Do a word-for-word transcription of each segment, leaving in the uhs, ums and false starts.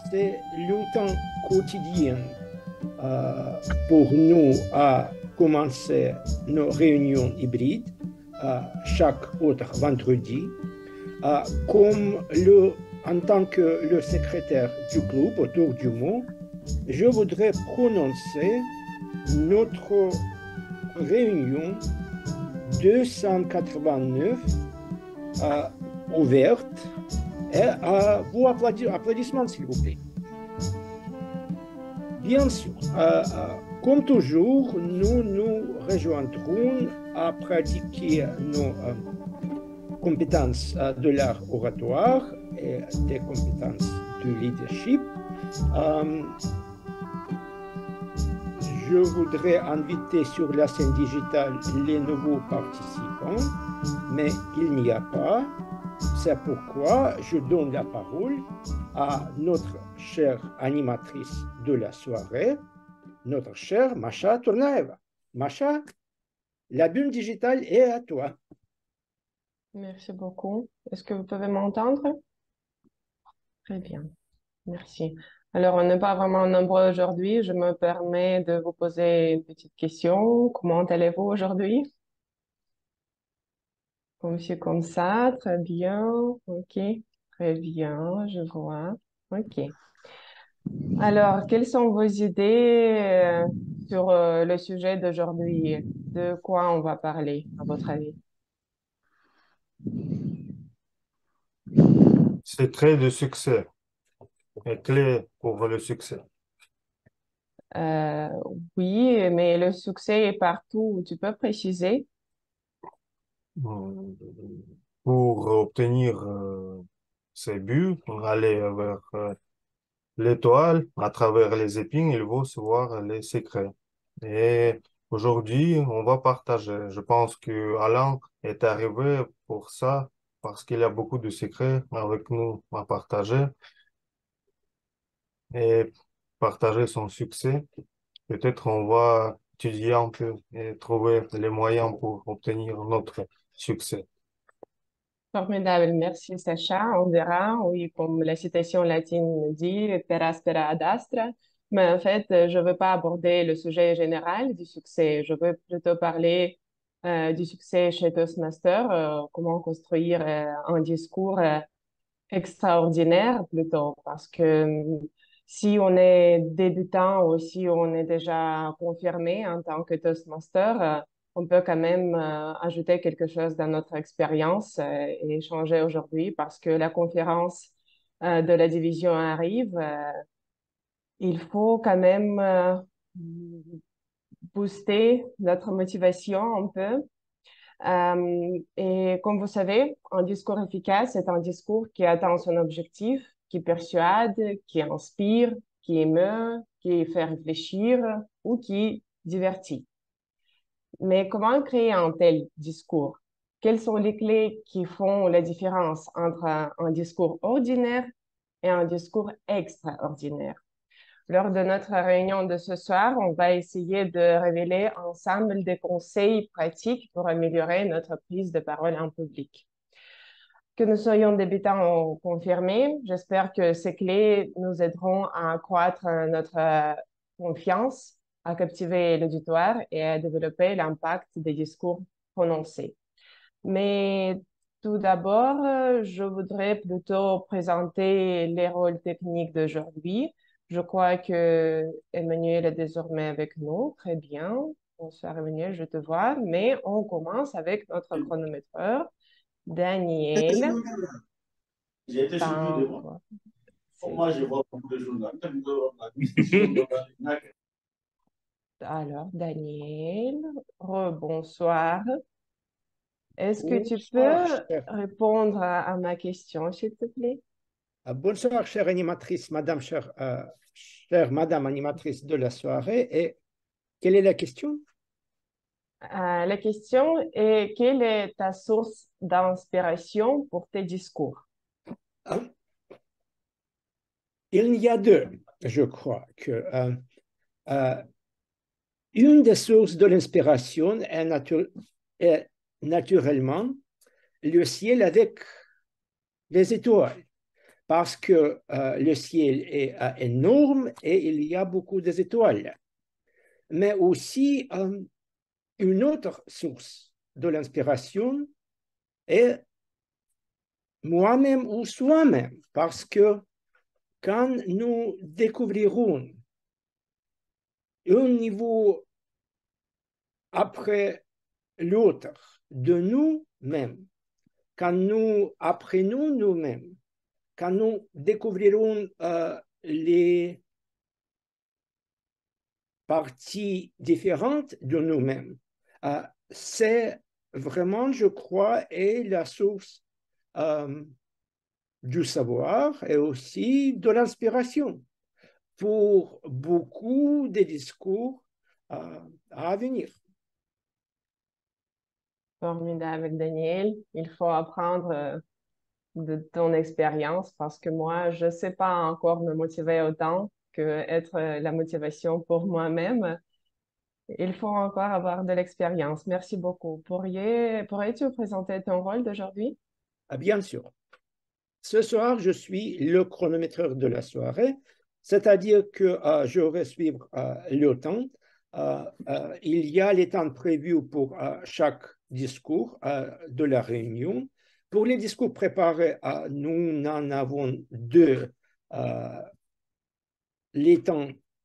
c'est le temps quotidien euh, pour nous à commencer nos réunions hybrides euh, chaque autre vendredi. Euh, comme le, en tant que le secrétaire du club autour du mot, je voudrais prononcer notre réunion deux cent quatre-vingt-neuf euh, ouverte. Et euh, vos applaudissements, s'il vous plaît. Bien sûr, euh, euh, comme toujours, nous nous rejoindrons à pratiquer nos euh, compétences euh, de l'art oratoire et des compétences du leadership. Euh, je voudrais inviter sur la scène digitale les nouveaux participants, mais il n'y a pas. C'est pourquoi je donne la parole à notre chère animatrice de la soirée, notre chère Masha Tournaeva. Masha, la bulle digitale est à toi. Merci beaucoup. Est-ce que vous pouvez m'entendre? Très bien. Merci. Alors, on n'est pas vraiment nombreux aujourd'hui. Je me permets de vous poser une petite question. Comment allez-vous aujourd'hui? Comme ci, comme ça. Très bien. OK. Très bien. Je vois. OK. Alors, quelles sont vos idées euh, sur euh, le sujet d'aujourd'hui? De quoi on va parler, à votre avis? Secret de succès et clé pour le succès. Euh, oui, mais le succès est partout. Tu peux préciser? Hmm. Pour obtenir euh, ces buts, pour aller vers euh, l'étoile, à travers les épines, il faut savoir les secrets. Et aujourd'hui, on va partager. Je pense que Alain est arrivé pour ça, parce qu'il y a beaucoup de secrets avec nous à partager et partager son succès. Peut-être on va étudier un peu et trouver les moyens pour obtenir notre succès. Formidable, merci Sacha. On verra, oui, comme la citation latine dit, per aspera ad astra. Mais en fait, je ne veux pas aborder le sujet général du succès. Je veux plutôt parler euh, du succès chez Toastmaster, euh, comment construire euh, un discours euh, extraordinaire plutôt. Parce que euh, si on est débutant ou si on est déjà confirmé en tant que Toastmaster, euh, on peut quand même euh, ajouter quelque chose dans notre expérience euh, et échanger aujourd'hui parce que la conférence euh, de la division arrive. Euh, il faut quand même euh, booster notre motivation un peu. Euh, et comme vous savez, un discours efficace est un discours qui atteint son objectif, qui persuade, qui inspire, qui émeut, qui fait réfléchir ou qui divertit. Mais comment créer un tel discours? Quelles sont les clés qui font la différence entre un, un discours ordinaire et un discours extraordinaire? Lors de notre réunion de ce soir, on va essayer de révéler ensemble des conseils pratiques pour améliorer notre prise de parole en public. Que nous soyons débutants ou confirmés, j'espère que ces clés nous aideront à accroître notre confiance, à captiver l'auditoire et à développer l'impact des discours prononcés. Mais tout d'abord, euh, je voudrais plutôt présenter les rôles techniques d'aujourd'hui. Je crois que Emmanuel est désormais avec nous. Très bien. Bonsoir Emmanuel, je te vois. Mais on commence avec notre chronométreur, Daniel. J'ai été suivi de moi. Pan- Moi, je vois beaucoup de journaux. Alors, Daniel, rebonsoir. Est-ce que tu Bonsoir, peux chère, répondre à, à ma question, s'il te plaît? euh, bonsoir, chère animatrice, madame, chère, euh, chère madame animatrice de la soirée. Et quelle est la question? Euh, la question est, quelle est ta source d'inspiration pour tes discours? Ah, il y a deux, je crois que euh, euh, une des sources de l'inspiration est, natu est naturellement le ciel avec les étoiles. parce que euh, le ciel est euh, énorme et il y a beaucoup d'étoiles. Mais aussi, euh, une autre source de l'inspiration est moi-même ou soi-même, parce que quand nous découvrirons un niveau après l'autre de nous-mêmes, quand nous apprenons nous-mêmes, quand nous découvrirons euh, les parties différentes de nous-mêmes, euh, c'est vraiment, je crois, est la source euh, du savoir et aussi de l'inspiration pour beaucoup de discours euh, à venir. Formidable, Daniel. Il faut apprendre euh, de ton expérience parce que moi, je ne sais pas encore me motiver autant que être euh, la motivation pour moi-même. Il faut encore avoir de l'expérience. Merci beaucoup. Pourriez, pourrais-tu présenter ton rôle d'aujourd'hui? Ah, bien sûr. Ce soir, je suis le chronométreur de la soirée, c'est-à-dire que euh, je vais suivre euh, le temps. Euh, euh, il y a les temps prévus pour euh, chaque discours euh, de la réunion. Pour les discours préparés, euh, nous en avons deux. Euh, les temps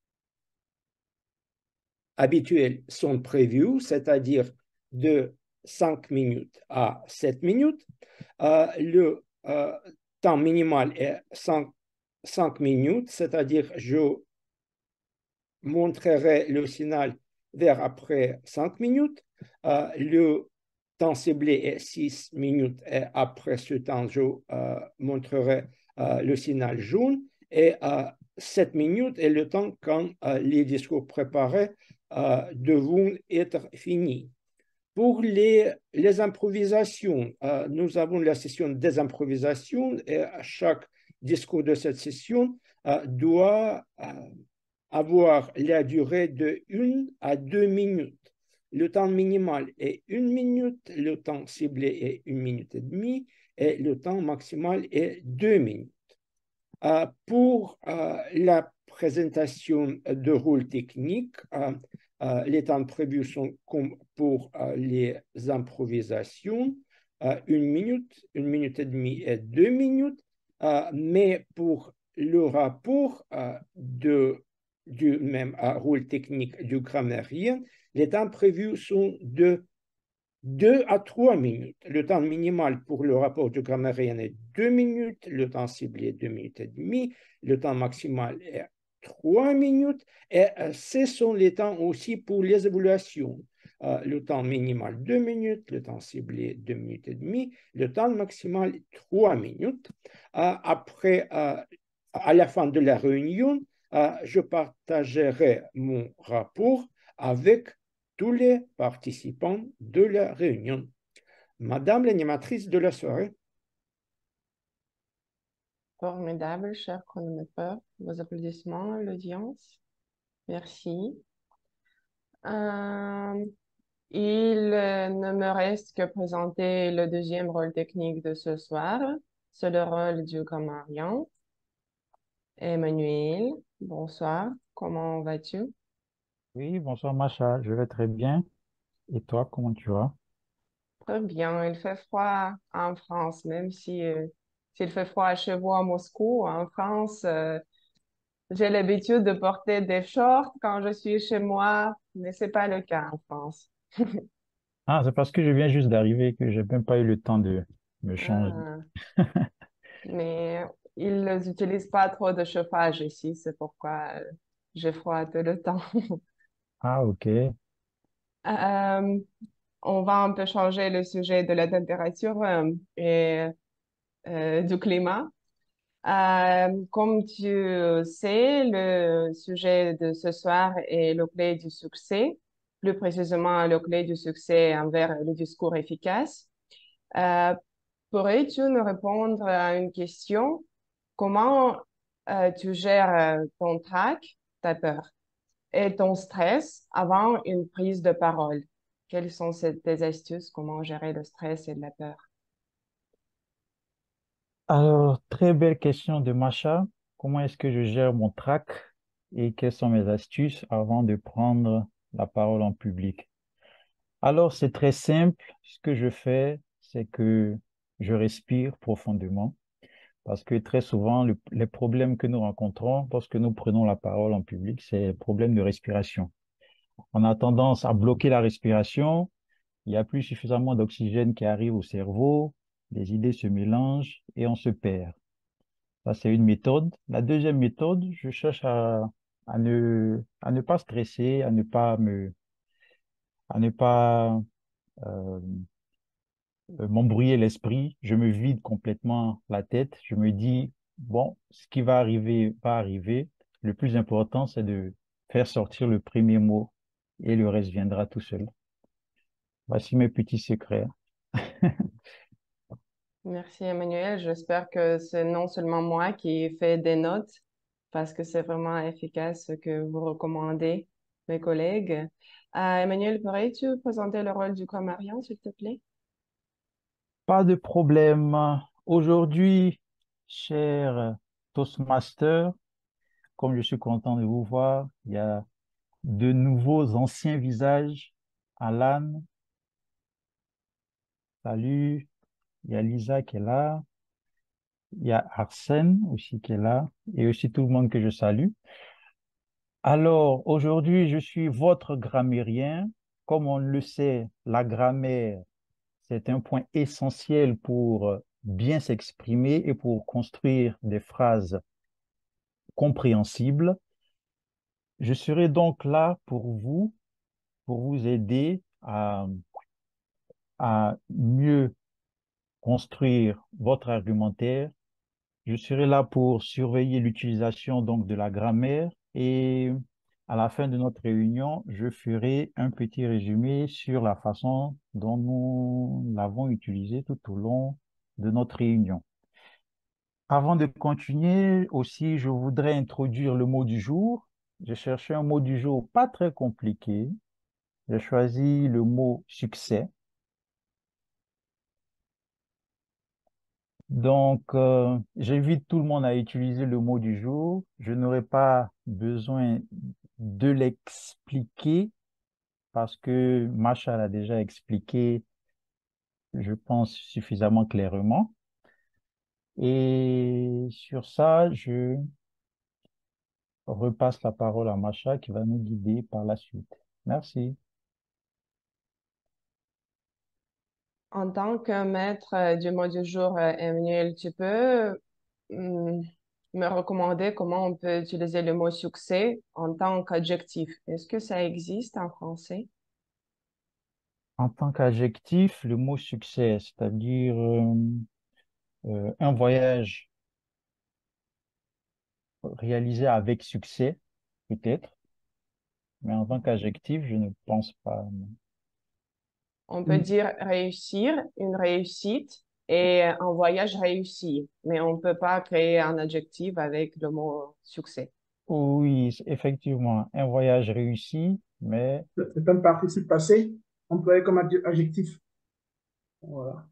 habituels sont prévus, c'est-à-dire de cinq minutes à sept minutes. Euh, le euh, temps minimal est cinq minutes, c'est-à-dire je montrerai le signal vers après cinq minutes. Euh, le temps ciblé est six minutes et après ce temps, je euh, montrerai euh, le signal jaune. Et euh, sept minutes est le temps quand euh, les discours préparés euh, devront être finis. Pour les, les improvisations, euh, nous avons la session des improvisations et chaque discours de cette session euh, doit euh, avoir la durée de une à deux minutes. Le temps minimal est une minute, le temps ciblé est une minute et demie et le temps maximal est deux minutes. Euh, pour euh, la présentation de rôles techniques, euh, euh, les temps prévus sont comme pour euh, les improvisations, euh, une minute, une minute et demie et deux minutes, euh, mais pour le rapport euh, de, du même euh, rôle technique du grammairien, les temps prévus sont de deux à trois minutes. Le temps minimal pour le rapport du grammairien est deux minutes, le temps ciblé est deux minutes et demie, le temps maximal est trois minutes, et ce sont les temps aussi pour les évaluations. Euh, le temps minimal deux minutes, le temps ciblé deux minutes et demie, le temps maximal trois minutes. Euh, après, euh, à la fin de la réunion, euh, je partagerai mon rapport avec tous les participants de la réunion. Madame l'animatrice de la soirée. Formidable, cher chronométreur. Vos applaudissements, l'audience. Merci. Euh, il euh, ne me reste que présenter le deuxième rôle technique de ce soir. C'est le rôle du grammarian. Emmanuel, bonsoir. Comment vas-tu? Oui, bonsoir Macha, je vais très bien. Et toi, comment tu vas? Très bien. Il fait froid en France, même si euh, s'il fait froid chez vous à Moscou, en France, euh, j'ai l'habitude de porter des shorts quand je suis chez moi, mais c'est pas le cas en France. Ah, c'est parce que je viens juste d'arriver que j'ai même pas eu le temps de me changer. Ah, mais ils n'utilisent pas trop de chauffage ici, c'est pourquoi euh, j'ai froid tout le temps. Ah, ok. Euh, on va un peu changer le sujet de la température euh, et euh, du climat. Euh, comme tu sais, le sujet de ce soir est le clé du succès, plus précisément le clé du succès envers le discours efficace. Euh, Pourrais-tu nous répondre à une question? Comment euh, tu gères euh, ton trac, ta peur, et ton stress avant une prise de parole? Quelles sont ces- tes astuces? Comment gérer le stress et la peur? Alors, très belle question de Macha. Comment est-ce que je gère mon trac et quelles sont mes astuces avant de prendre la parole en public? Alors, c'est très simple. Ce que je fais, c'est que je respire profondément parce que très souvent, le- les problèmes que nous rencontrons lorsque nous prenons la parole en public, c'est les problèmes de respiration. On a tendance à bloquer la respiration. Il n'y a plus suffisamment d'oxygène qui arrive au cerveau. Les idées se mélangent et on se perd. Ça, c'est une méthode. La deuxième méthode, je cherche à, à ne, à ne pas stresser, à ne pas me, à ne pas euh, m'embrouiller l'esprit. Je me vide complètement la tête. Je me dis, bon, ce qui va arriver va arriver. Le plus important, c'est de faire sortir le premier mot et le reste viendra tout seul. Voici mes petits secrets. Merci, Emmanuel. J'espère que c'est non seulement moi qui fais des notes, parce que c'est vraiment efficace ce que vous recommandez, mes collègues. Euh, Emmanuel, pourrais-tu présenter le rôle du co-mariant, s'il te plaît? Pas de problème. Aujourd'hui, cher Toastmaster, comme je suis content de vous voir, il y a de nouveaux anciens visages. Alan, salut. Il y a Lisa qui est là. Il y a Arsène aussi qui est là. Et aussi tout le monde que je salue. Alors, aujourd'hui, je suis votre grammairien. Comme on le sait, la grammaire, c'est un point essentiel pour euh, bien s'exprimer et pour construire des phrases compréhensibles. Je serai donc là pour vous, pour vous aider à, à mieux construire votre argumentaire. Je serai là pour surveiller l'utilisation donc de la grammaire et à la fin de notre réunion, je ferai un petit résumé sur la façon dont nous l'avons utilisé tout au long de notre réunion. Avant de continuer aussi, je voudrais introduire le mot du jour. J'ai cherché un mot du jour pas très compliqué. J'ai choisi le mot succès. Donc, euh, j'invite tout le monde à utiliser le mot du jour. Je n'aurai pas besoin de l'expliquer parce que Macha l'a déjà expliqué, je pense, suffisamment clairement. Et sur ça, je repasse la parole à Macha qui va nous guider par la suite. Merci. En tant que maître euh, du mot du jour, euh, Emmanuel, tu peux hum, me recommander comment on peut utiliser le mot succès en tant qu'adjectif. Est-ce que ça existe en français? En tant qu'adjectif, le mot succès, c'est-à-dire euh, euh, un voyage réalisé avec succès, peut-être, mais en tant qu'adjectif, je ne pense pas. Non. On peut Mm. dire réussir, une réussite et un voyage réussi, mais on ne peut pas créer un adjectif avec le mot succès. Oui, c'est effectivement, un voyage réussi, mais C'est un participe passé employé comme adje- adjectif. Voilà.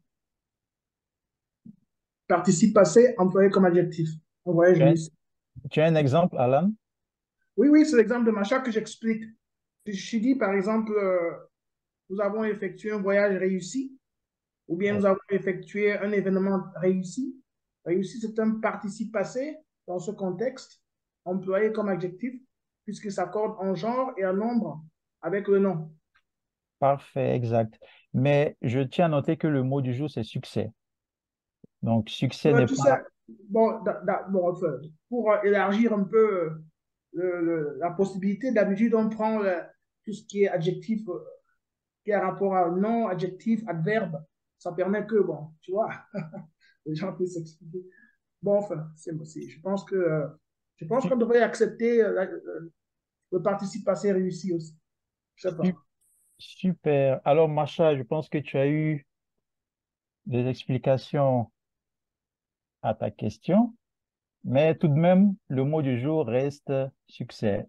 Participe passé employé comme adjectif. Un voyage tu as, réussi. tu as un exemple, Alan? Oui, oui, c'est l'exemple de Macha que j'explique. Je dis, par exemple, euh, nous avons effectué un voyage réussi, ou bien nous avons effectué un événement réussi. Réussi, c'est un participe passé dans ce contexte, employé comme adjectif, puisqu'il s'accorde en genre et en nombre avec le nom. Parfait, exact. Mais je tiens à noter que le mot du jour, c'est succès. Donc, succès Ouais, n'est tu sais, pas... bon, da- da- bon, enfin, pour euh, élargir un peu euh, le- le- la possibilité, d'habitude, on prend le- tout ce qui est adjectif, euh, qui a rapport à nom, adjectif, adverbe. Ça permet que, bon, tu vois, les gens puissent s'expliquer. Bon, enfin, c'est, c'est- je pense que, euh, je pense su- qu'on devrait accepter euh, la- le, le participe passé réussi aussi. Je sais su- pas. Super. Alors, Macha, je pense que tu as eu des explications à ta question, mais tout de même, le mot du jour reste succès.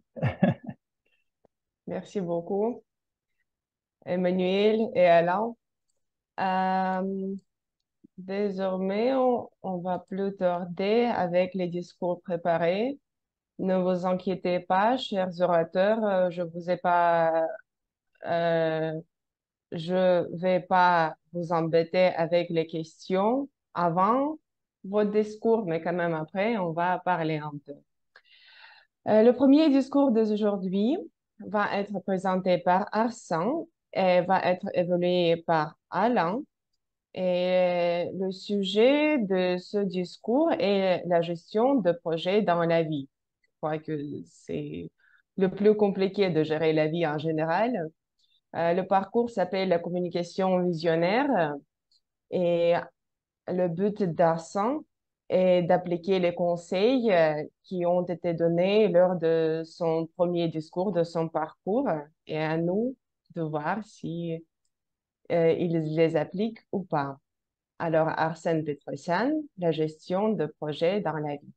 Merci beaucoup, Emmanuel et Alain. Euh, désormais, on, on va plus tarder avec les discours préparés. Ne vous inquiétez pas, chers orateurs, euh, je vous ai pas, euh, je vais pas vous embêter avec les questions avant votre discours, mais quand même après, on va parler un peu. Euh, le premier discours d'aujourd'hui va être présenté par Arsène et va être évalué par Alain. Et le sujet de ce discours est la gestion de projets dans la vie. Je crois que c'est le plus compliqué de gérer la vie en général. Euh, le parcours s'appelle la communication visionnaire et le but d'Arsène est d'appliquer les conseils euh, qui ont été donnés lors de son premier discours, de son parcours, et à nous de voir si euh, il les applique ou pas. Alors, Arsène Petrosian, la gestion de projets dans la vie.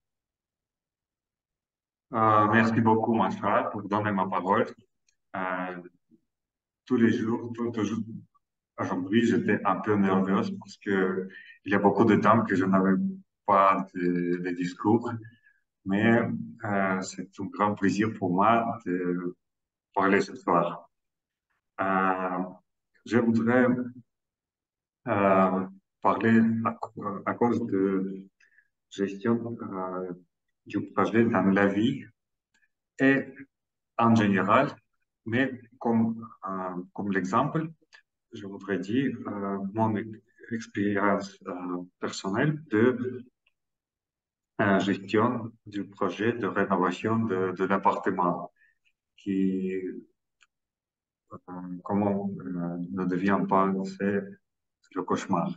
Euh, merci beaucoup, Masha, pour donner ma parole. Euh, tous les jours, tout, toujours, aujourd'hui, j'étais un peu nerveuse parce que il y a beaucoup de temps que je n'avais pas de, de discours, mais euh, c'est un grand plaisir pour moi de parler ce soir. Euh, je voudrais euh, parler à, à cause de gestion euh, du projet dans la vie et en général, mais comme, euh, comme l'exemple, je voudrais dire euh, mon expérience euh, personnelle de euh, gestion du projet de rénovation de, de l'appartement qui, euh, comment euh, ne devient pas, c'est le cauchemar.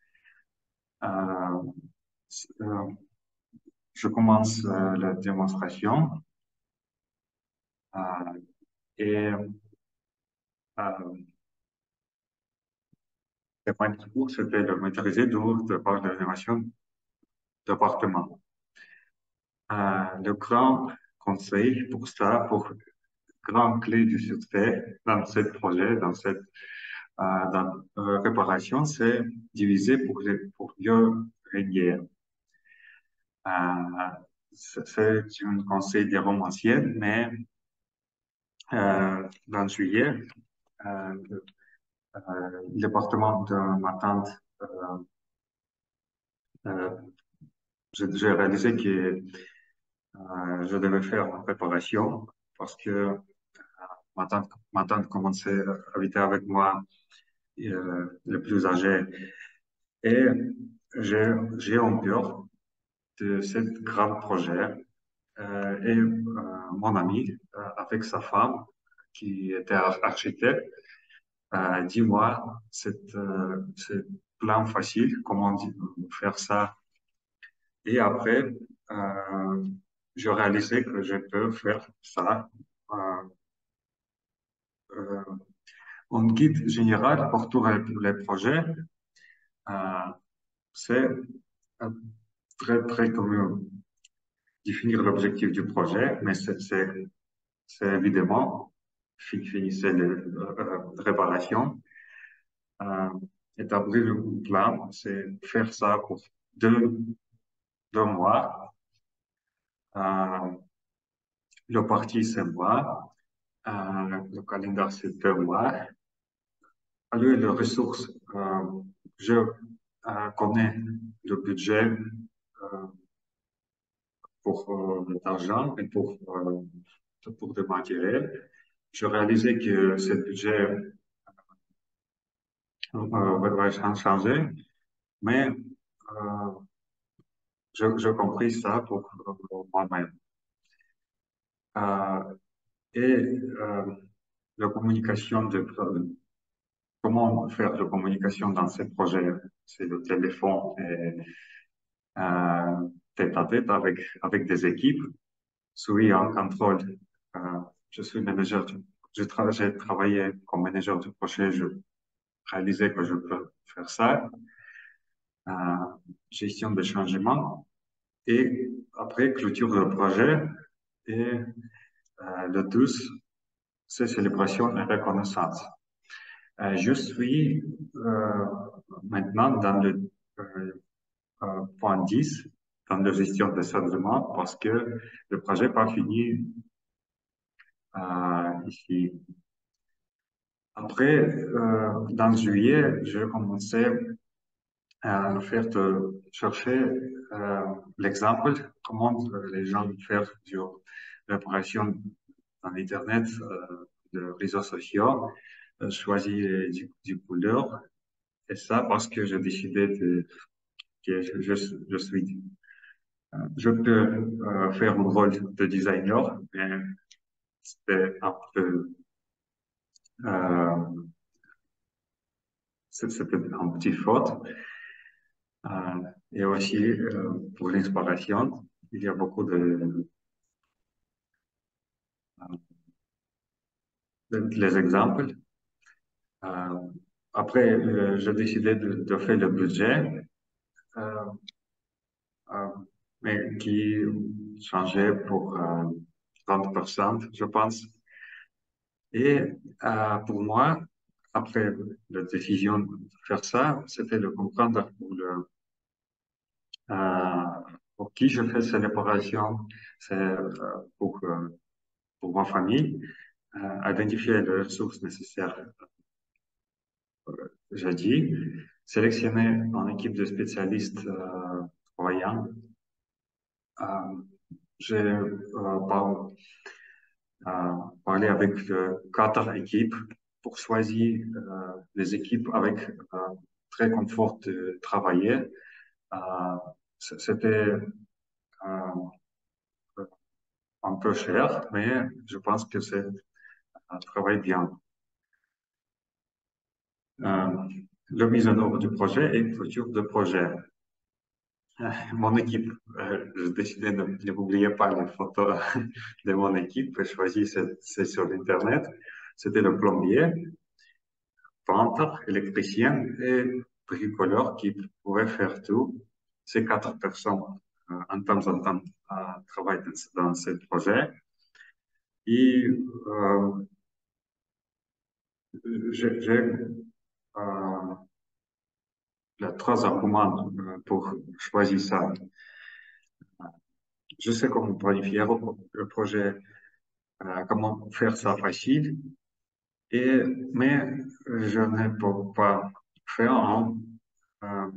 Euh, euh, je commence euh, la démonstration euh, et euh, le point de cours, c'était de maîtriser d'où de par la rénovation d'appartement. Euh, le grand conseil pour ça, pour grande clé du succès dans ce projet, dans cette euh, dans, euh, réparation, c'est diviser pour, pour mieux régner. Euh, c'est un conseil des romanciers, mais euh, dans juillet, euh, euh, le département de ma tante, euh, euh, j'ai réalisé que euh, je devais faire une préparation parce que ma tante, ma tante commençait à habiter avec moi, euh, le plus âgé. Et j'ai, j'ai en peur de ce grand projet. Euh, et euh, mon ami, euh, avec sa femme, qui était architecte, euh, dis-moi, c'est euh, c'est plan facile, comment dit, faire ça. Et après, euh, je réalisais que je peux faire ça. Euh, euh, un guide général pour tous les, les projets, euh, c'est euh, très, très comme définir l'objectif du projet, mais c'est c'est- c'est évidemment fi- finissez les euh, réparations, euh, établir un plan, c'est faire ça pour deux, deux mois. Euh, le parti, c'est moi. Euh, le calendrier, c'est deux mois. Alors, les ressources, euh, je euh, connais le budget euh, pour euh, l'argent et pour, euh, pour le matériel. Je réalisais que ce budget euh, va changer, mais euh, je, je compris ça pour, pour moi-même. Euh, et euh, la communication de comment faire la communication dans ces projets, c'est le téléphone et euh, tête à tête avec avec des équipes. Suis en contrôle. Euh, je suis manager. Du, je tra j'ai travaillé comme manager du projet. Je réalisais que je peux faire ça. Euh, gestion des changements et après clôture du projet et euh, le douze, c'est célébration et reconnaissance. Euh, je suis euh, maintenant dans le euh, euh, point dix dans la gestion de sa demande parce que le projet n'est pas fini euh, ici. Après, euh, dans juillet, j'ai commencé à faire de chercher euh, l'exemple, comment les gens font sur l'opération dans Internet, euh, de réseaux sociaux, euh, choisir du, du couleur. Et ça parce que j'ai décidé de, que je, je, je suis, euh, je peux euh, faire le rôle de designer, mais c'était un peu, euh, c'était un petit faute. Euh, et aussi, euh, pour l'inspiration, il y a beaucoup de, de, les exemples. Euh, après, euh, j'ai décidé de, de faire le budget, euh, euh, mais qui changeait pour euh, trente pour cent, je pense. Et euh, pour moi, après la décision de faire ça, c'était de comprendre pour, le, euh, pour qui je fais cette opération, c'est euh, pour, euh, pour ma famille, euh, identifier les ressources nécessaires, euh, j'ai dit, sélectionner une équipe de spécialistes euh, voyants. Euh, j'ai euh, par, euh, parlé avec euh, quatre équipes pour choisir euh, les équipes avec euh, très confort de travailler. Euh, C'était euh, un peu cher, mais je pense que c'est un travail bien. Euh, la mise en œuvre du projet et clôture de projet. Euh, mon équipe, euh, j'ai décidé de ne n'oublier pas les photos de mon équipe. J'ai choisi, c'est sur Internet. C'était le plombier, peintre, électricien et bricoleur qui pouvaient faire tout. Ces quatre personnes, euh, en temps en temps, euh, travaillent dans, dans ce projet. Et euh, j'ai euh, les trois arguments euh, pour choisir ça. Je sais comment planifier le projet, euh, comment faire ça facile, et, mais je ne peux pas faire un euh,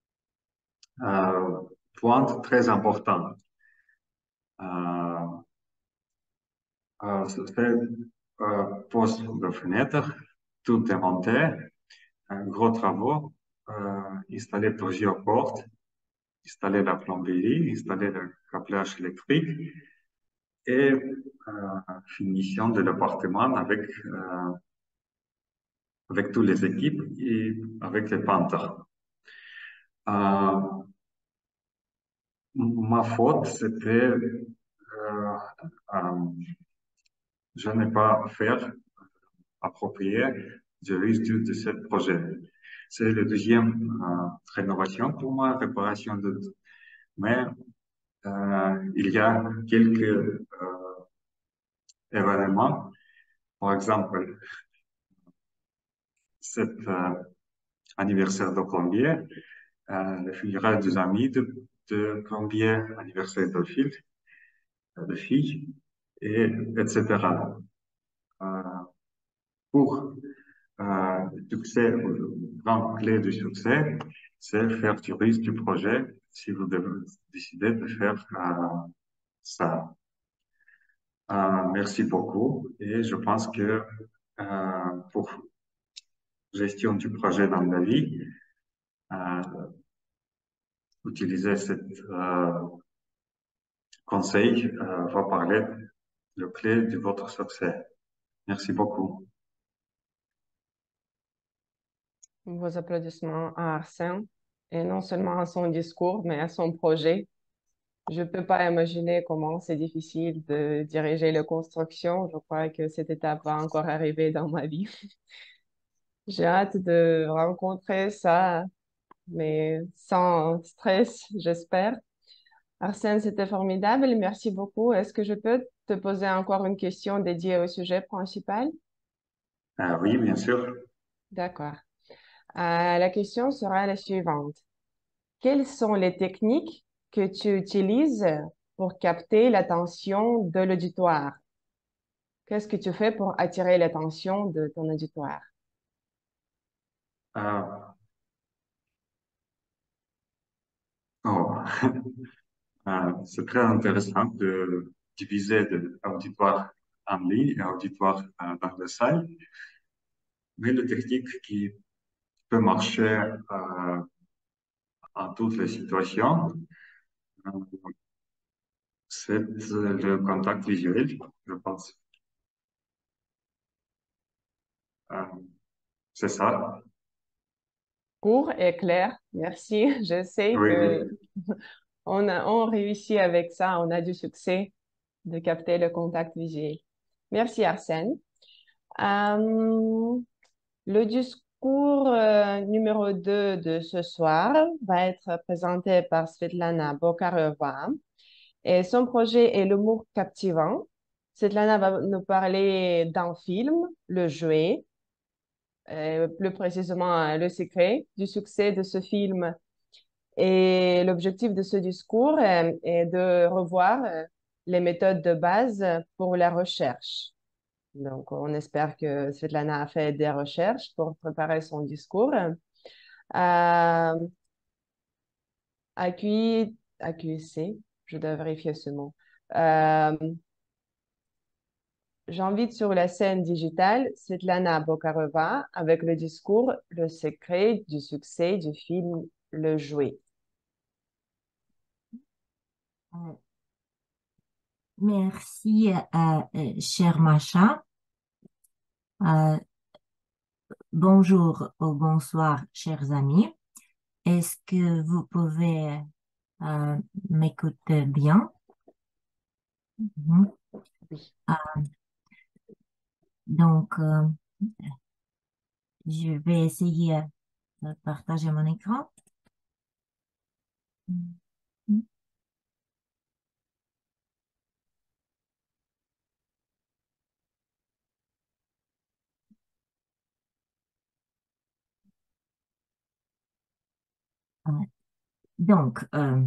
euh, point très important. Euh, euh, c'est euh, poste de fenêtre, tout démonté, un gros travaux, euh, installer plusieurs portes, installer la plomberie, installer le câblage électrique et euh, finition de l'appartement avec, euh, avec toutes les équipes et avec les peintres. Euh, ma faute, c'était euh, euh, je n'ai pas fait approprié du risque de ce projet. C'est la deuxième euh, rénovation pour moi, réparation de... Mais euh, il y a quelques euh, événements. Par exemple, cet euh, anniversaire de plombier, euh, le funérailles des amis de, de plombier, anniversaire de fille, de fille, et etc. Euh, pour euh, succès, le grand clé du succès, c'est faire du risque du projet si vous devez décider de faire euh, ça. Euh, merci beaucoup et je pense que euh, pour gestion du projet dans la vie, euh, utiliser cet euh, conseil euh, va parler le clé de votre succès. Merci beaucoup. Vos applaudissements à Arsène, et non seulement à son discours, mais à son projet. Je ne peux pas imaginer comment c'est difficile de diriger la construction. Je crois que cette étape va encore arriver dans ma vie. J'ai hâte de rencontrer ça, mais sans stress, j'espère. Arsène, c'était formidable. Merci beaucoup. Est-ce que je peux te poser encore une question dédiée au sujet principal? Ah oui, bien sûr. D'accord. Euh, la question sera la suivante. quelles sont les techniques que tu utilises pour capter l'attention de l'auditoire? Qu'est-ce que tu fais pour attirer l'attention de ton auditoire? Euh, oh. Euh, c'est très intéressant de diviser l'auditoire en ligne et auditoire euh, dans la salle. Mais la technique qui peut marcher euh, en toutes les situations, euh, c'est le contact visuel, je pense. Euh, c'est ça. Court et clair, merci. Je sais Oui, que oui. on a, on réussit avec ça, on a du succès de capter le contact visuel. Merci Arsène. Euh, le discours euh, numéro deux de ce soir va être présenté par Svetlana Bokareva et son projet est l'humour captivant. Svetlana va nous parler d'un film, Le Jouet, euh, plus précisément euh, le secret du succès de ce film. Et l'objectif de ce discours euh, est de revoir euh, les méthodes de base pour la recherche. Donc, on espère que Svetlana a fait des recherches pour préparer son discours. Euh, accueilli, accueilli, je dois vérifier ce mot. Euh, J'invite sur la scène digitale Svetlana Bokareva avec le discours Le secret du succès du film Le Jouet. Euh, Merci, euh, euh, cher Macha. Euh, bonjour ou bonsoir, chers amis. Est-ce que vous pouvez euh, m'écouter bien? Mhm. Oui. Euh, donc, euh, je vais essayer de partager mon écran. Mhm. Euh, donc, euh,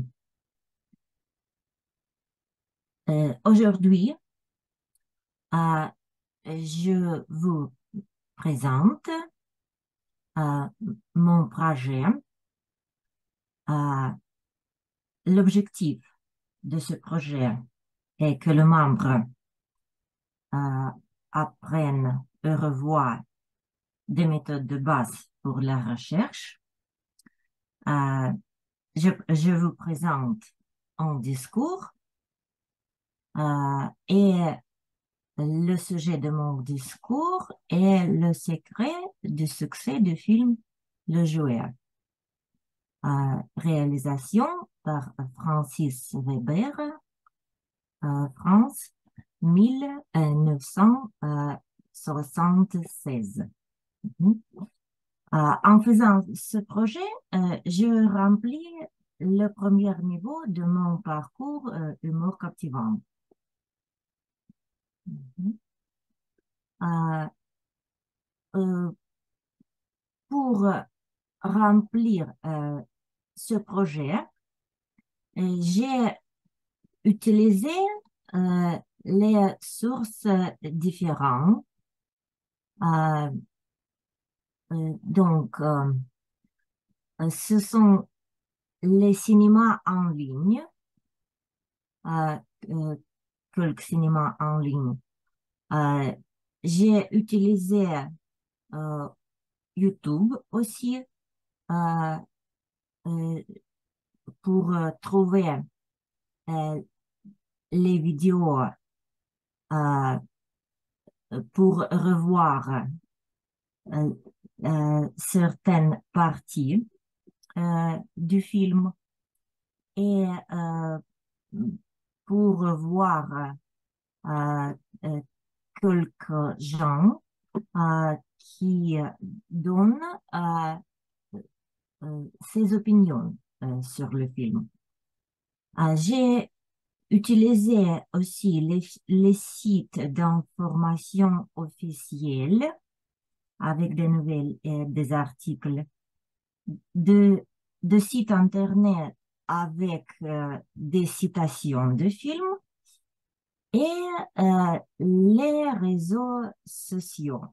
euh, aujourd'hui, euh, je vous présente euh, mon projet. Euh, l'objectif de ce projet est que le membre euh, apprenne et revoie des méthodes de base pour la recherche. Euh, je, je vous présente un discours euh, et le sujet de mon discours est le secret du succès du film Le Jouet. Euh, réalisation par Francis Weber, euh, France, mille neuf cent soixante-seize. Mhm. Euh, en faisant ce projet, euh, je remplis le premier niveau de mon parcours euh, humour captivant. Mhm. Euh, euh, pour remplir euh, ce projet, euh, j'ai utilisé euh, les sources différentes. Euh, euh, donc, euh, ce sont les cinémas en ligne, euh, euh, quelques cinémas en ligne. Euh, j'ai utilisé euh, YouTube aussi euh, euh, pour euh, trouver euh, les vidéos euh, pour revoir euh, euh, certaines parties euh, du film et euh, pour voir euh, euh, quelques gens euh, qui donnent euh, euh, ses opinions euh, sur le film. Euh, j'ai utilisé aussi les, les sites d'information officiels avec des nouvelles et des articles de de sites Internet avec euh, des citations de films et euh, les réseaux sociaux.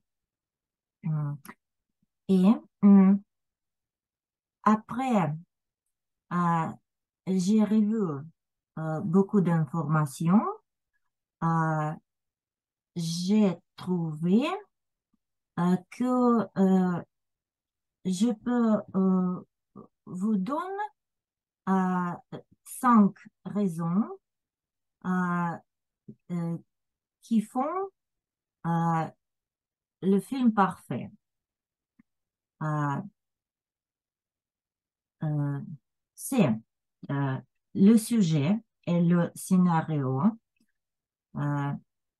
Et euh, après, euh, j'ai revu euh, beaucoup d'informations. Euh, j'ai trouvé euh, que euh, je peux euh, vous donner euh, cinq raisons euh, euh, qui font euh, le film parfait. Euh, euh, c'est euh, le sujet et le scénario. Euh,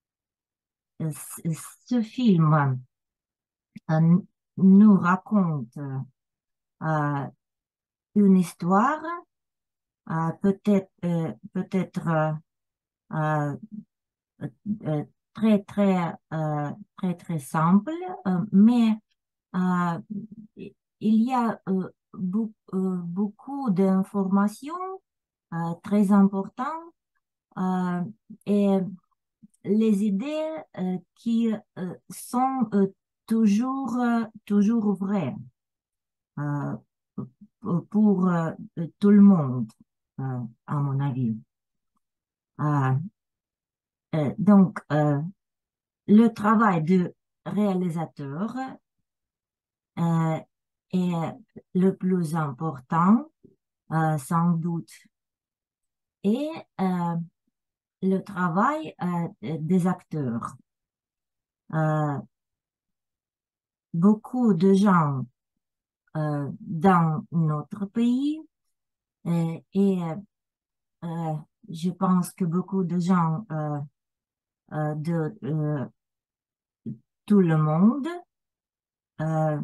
ce film euh, nous raconte euh, une histoire, euh, peut-être euh, peut-être euh, euh, euh, très très euh, très très simple, euh, mais euh, il y a euh, beau- euh, beaucoup d'informations euh, très importantes euh, et les idées euh, qui euh, sont euh, toujours euh, toujours vraies euh, pour euh, tout le monde, euh, à mon avis. Euh, euh, donc, euh, le travail de réalisateur euh, est le plus important, euh, sans doute, et euh, le travail euh, des acteurs. Euh, beaucoup de gens euh, dans notre pays euh, et euh, je pense que beaucoup de gens euh, euh, de euh, tout le monde euh,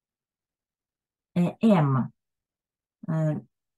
aiment euh,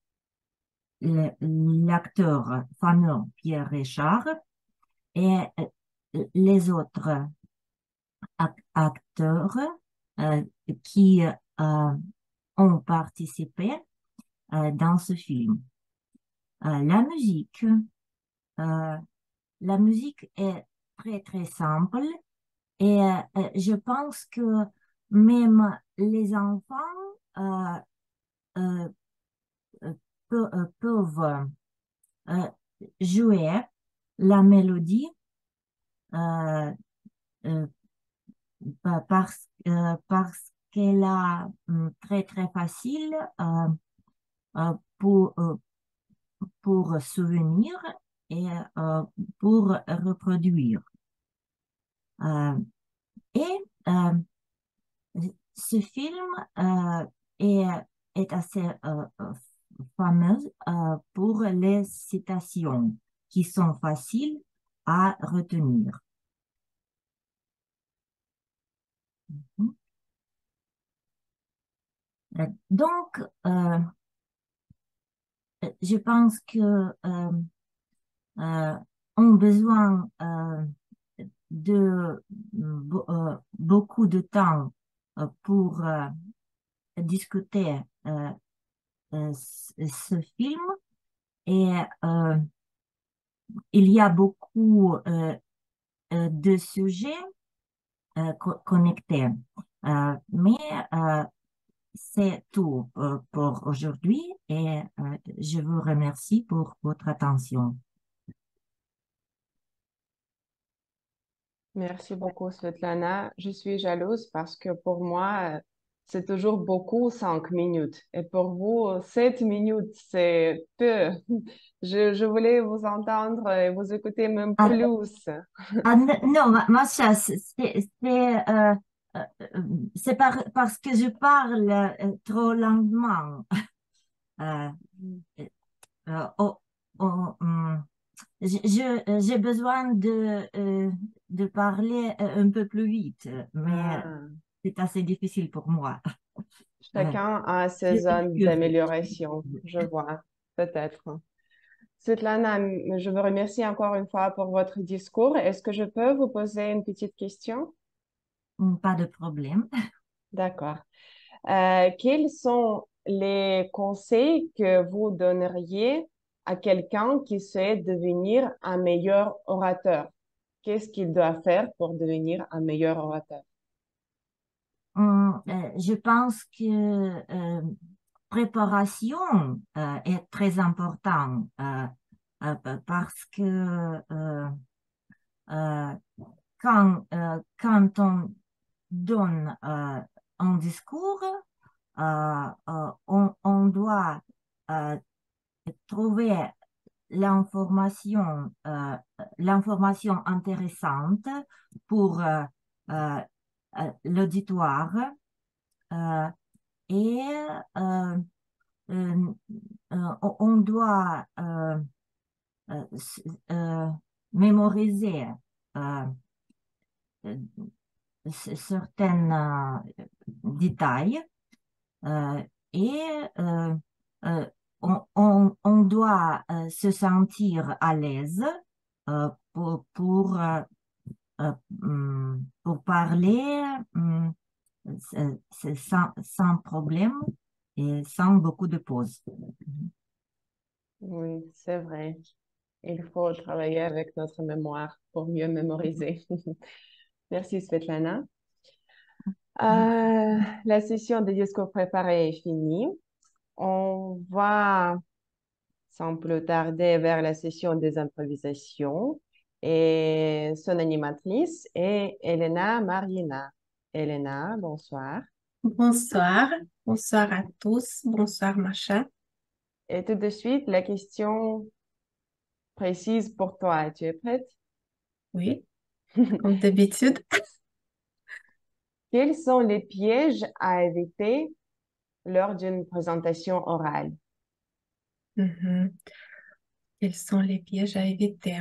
l'acteur fameux Pierre Richard et les autres acteurs euh, qui euh, ont participé euh, dans ce film. Euh, la musique, euh, la musique est très très simple et euh, je pense que même les enfants euh, euh, pe- euh, peuvent euh, jouer la mélodie euh, euh, pa- parce, euh, parce qu'elle a hum, très très facile euh, euh, pour, euh, pour souvenir et euh, pour reproduire. Euh, et euh, ce film euh, est, est assez euh, euh, fameux euh, pour les citations qui sont faciles à retenir. Mhm. Euh, Donc, euh, je pense que euh, euh, ont besoin euh, de be- euh, beaucoup de temps euh, pour euh, discuter euh, euh, ce ce film et euh, il y a beaucoup euh, euh, de sujets euh, co- connectés. Euh, mais euh, c'est tout euh, pour aujourd'hui et euh, je vous remercie pour votre attention. Merci beaucoup, Svetlana. Je suis jalouse parce que pour moi, euh, c'est toujours beaucoup cinq minutes. Et pour vous, euh, sept minutes, c'est peu. Je, je voulais vous entendre et vous écouter même Ah, plus. ah, n- non, ma, ma chère, c'est c'est- c'est, euh, euh, euh, c'est par- parce que je parle euh, trop lentement. Euh, euh, oh, oh, hum, je- je- j'ai besoin de, euh, de parler euh, un peu plus vite, mais Ah, c'est assez difficile pour moi. Euh, chacun a je ses zones m'excuse. d'amélioration, je vois, peut-être. Svetlana, je vous remercie encore une fois pour votre discours. Est-ce que je peux vous poser une petite question? Hum, Pas de problème. D'accord. Euh, quels sont les conseils que vous donneriez à quelqu'un qui souhaite devenir un meilleur orateur? Qu'est-ce qu'il doit faire pour devenir un meilleur orateur? Hum, euh, je pense que euh, préparation euh, est très important euh, euh, parce que euh, euh, quand, euh, quand on donne euh, un discours, euh, euh, on, on doit euh, trouver l'information euh, l'information intéressante pour euh, euh, euh, l'auditoire euh, et euh, euh, euh, on doit euh, euh, euh, mémoriser euh, euh, certains euh, détails euh, et euh, euh, on, on, on doit euh, se sentir à l'aise euh, pour, pour, euh, euh, hum, pour parler hum, c'est- c'est sans, sans problème et sans beaucoup de pauses. Oui, c'est vrai. Il faut travailler avec notre mémoire pour mieux mémoriser. Merci, Svetlana. Euh, la session de discours préparé est finie. On va sans plus tarder vers la session des improvisations et son animatrice est Elena Marina. Elena, bonsoir. Bonsoir, bonsoir à tous, bonsoir Macha. Et tout de suite, la question précise pour toi. Tu es prête? Oui, comme d'habitude. Quels sont les pièges à éviter lors d'une présentation orale? Mhm. Quels sont les pièges à éviter?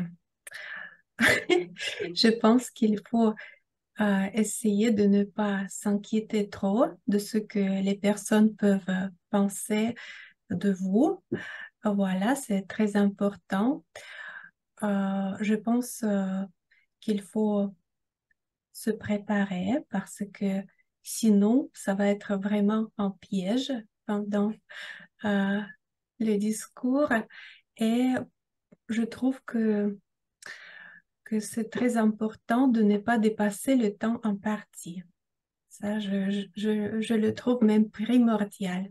Je pense qu'il faut euh, essayer de ne pas s'inquiéter trop de ce que les personnes peuvent euh, penser de vous. Voilà, c'est très important. Euh, je pense euh, qu'il faut se préparer parce que sinon, ça va être vraiment un piège pendant euh, le discours. Et je trouve que, que c'est très important de ne pas dépasser le temps imparti. Ça, je, je, je, je le trouve même primordial.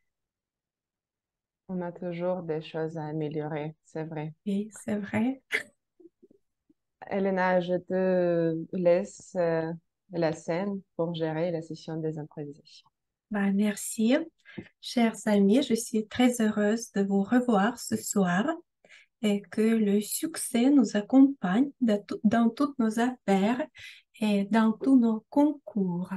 On a toujours des choses à améliorer, c'est vrai. Oui, c'est vrai. Elena, je te laisse euh, la scène pour gérer la session des improvisations. Ben, merci. Chers amis, je suis très heureuse de vous revoir ce soir et que le succès nous accompagne dans, tout- dans toutes nos affaires et dans tous nos concours.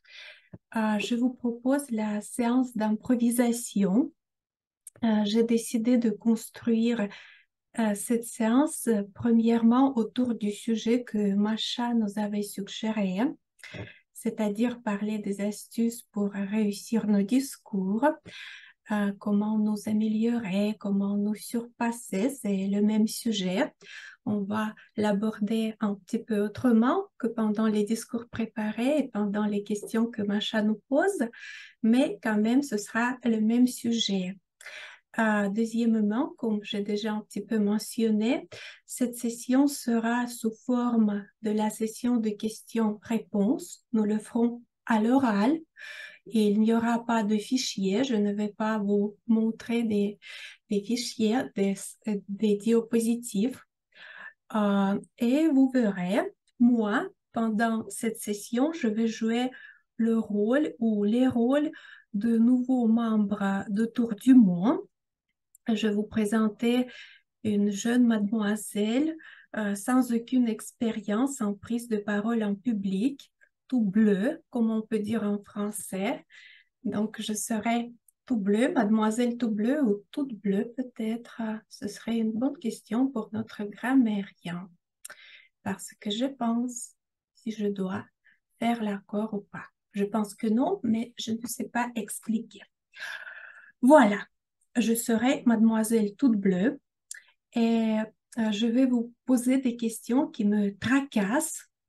Euh, je vous propose la séance d'improvisation. Euh, j'ai décidé de construire euh, cette séance euh, premièrement autour du sujet que Macha nous avait suggéré, c'est-à-dire parler des astuces pour réussir nos discours, euh, comment nous améliorer, comment nous surpasser, c'est le même sujet. On va l'aborder un petit peu autrement que pendant les discours préparés et pendant les questions que Macha nous pose, mais quand même, ce sera le même sujet. Euh, deuxièmement, comme j'ai déjà un petit peu mentionné, cette session sera sous forme de la session de questions-réponses. Nous le ferons à l'oral. Il n'y aura pas de fichier. Je ne vais pas vous montrer des, des fichiers, des, des diapositives. Euh, et vous verrez, moi, pendant cette session, je vais jouer le rôle ou les rôles de nouveaux membres de Tour du Monde. Je vais vous présenter une jeune mademoiselle euh, sans aucune expérience en prise de parole en public, tout bleu, comme on peut dire en français. Donc, je serai tout bleu, mademoiselle tout bleu ou toute bleue peut-être. Ce serait une bonne question pour notre grammairien. Parce que je pense si je dois faire l'accord ou pas. Je pense que non, mais je ne sais pas expliquer. Voilà, je serai mademoiselle toute bleue et euh, je vais vous poser des questions qui me tracassent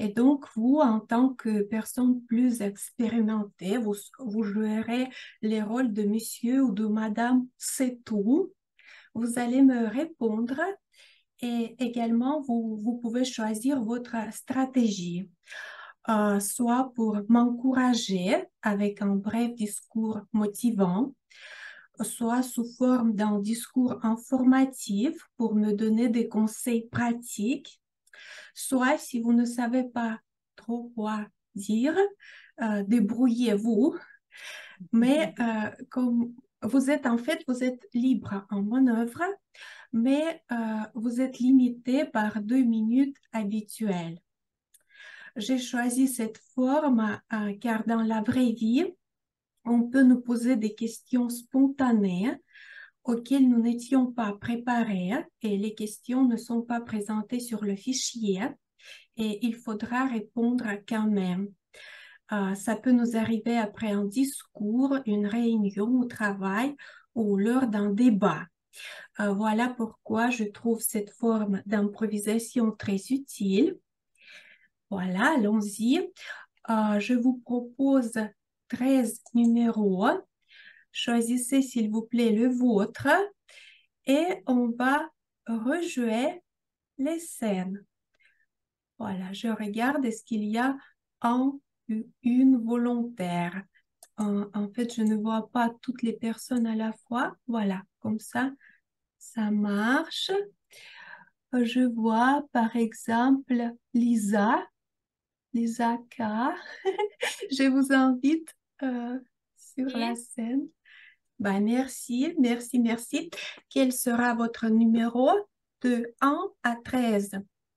Et donc, vous, en tant que personne plus expérimentée, vous, vous jouerez les rôles de monsieur ou de madame, c'est tout. Vous allez me répondre et également, vous, vous pouvez choisir votre stratégie. Euh, soit pour m'encourager avec un bref discours motivant, soit sous forme d'un discours informatif pour me donner des conseils pratiques, soit si vous ne savez pas trop quoi dire, euh, débrouillez-vous. Mais euh, comme vous êtes en fait, vous êtes libre en manœuvre, mais euh, vous êtes limité par deux minutes habituelles. J'ai choisi cette forme euh, car dans la vraie vie, on peut nous poser des questions spontanées auxquelles nous n'étions pas préparés et les questions ne sont pas présentées sur le fichier et il faudra répondre quand même. Euh, ça peut nous arriver après un discours, une réunion au travail ou lors d'un débat. Euh, voilà pourquoi je trouve cette forme d'improvisation très utile. Voilà, allons-y. Euh, je vous propose treize numéros. Choisissez s'il vous plaît le vôtre et on va rejouer les scènes. Voilà, je regarde, est-ce qu'il y a un ou une volontaire? En, en fait, je ne vois pas toutes les personnes à la fois. Voilà, comme ça, ça marche. Je vois par exemple Lisa. Lisa K. Je vous invite euh, sur Oui. la scène. Ben, merci, merci, merci. Quel sera votre numéro de un à treize?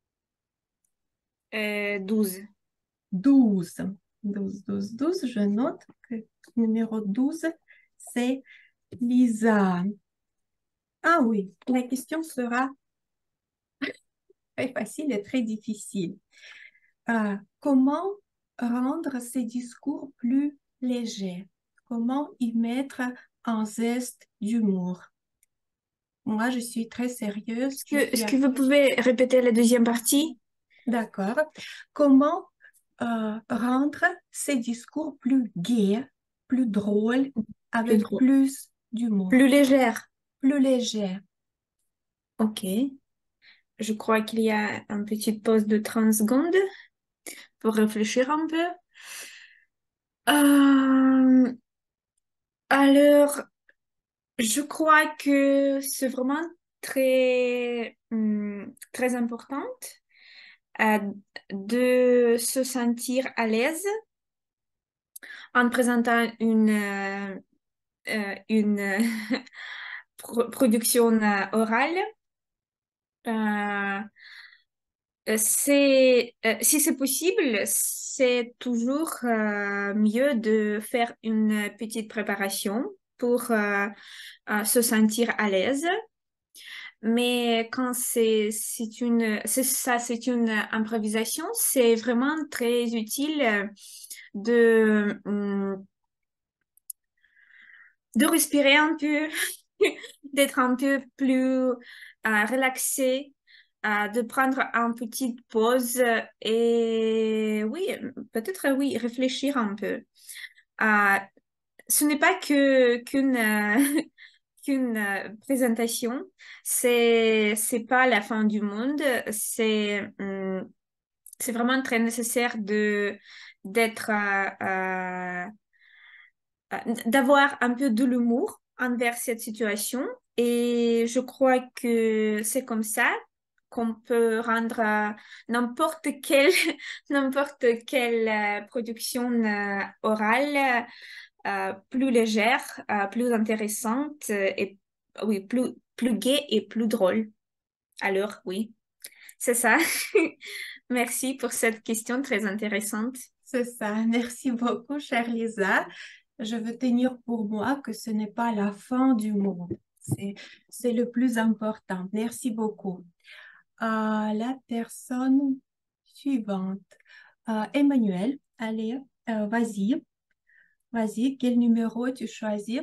Euh, douze. douze. douze, douze, douze. Je note que numéro douze, c'est Lisa. Ah oui, la question sera très facile et très difficile. Euh, comment rendre ces discours plus légers? Comment y mettre un zeste d'humour? Moi, je suis très sérieuse. Est-ce que, est-ce que vous pouvez répéter la deuxième partie? D'accord. Comment euh, rendre ces discours plus gais, plus drôles, avec drôle. plus d'humour? Plus légère. Plus léger. Ok. Je crois qu'il y a une petite pause de trente secondes pour réfléchir un peu. Euh, alors, je crois que c'est vraiment très, hum, très important euh, de se sentir à l'aise en présentant une, euh, euh, une euh, pro- production euh, orale. Euh, c'est, euh, si c'est possible, c'est toujours euh, mieux de faire une petite préparation pour euh, euh, se sentir à l'aise. Mais quand c'est c'est une c'est ça c'est une improvisation, c'est vraiment très utile euh, de hum, de respirer un peu, d'être un peu plus euh, relaxé, euh, de prendre une petite pause et oui, peut-être oui, réfléchir un peu. Euh, ce n'est pas que qu'une euh, qu'une euh, présentation, c'est c'est pas la fin du monde, c'est hum, c'est vraiment très nécessaire de d'être euh, euh, euh, d'avoir un peu de l'humour envers cette situation. Et je crois que c'est comme ça qu'on peut rendre euh, n'importe quelle, n'importe quelle euh, production euh, orale euh, plus légère, euh, plus intéressante euh, et oui, plus, plus gai et plus drôle. Alors, oui, c'est ça. Merci pour cette question très intéressante. C'est ça. Merci beaucoup, chère Lisa. Je veux tenir pour moi que ce n'est pas la fin du monde. C'est, c'est le plus important. Merci beaucoup. Euh, la personne suivante. Euh, Emmanuel, allez, euh, vas-y. Vas-y, quel numéro tu choisis?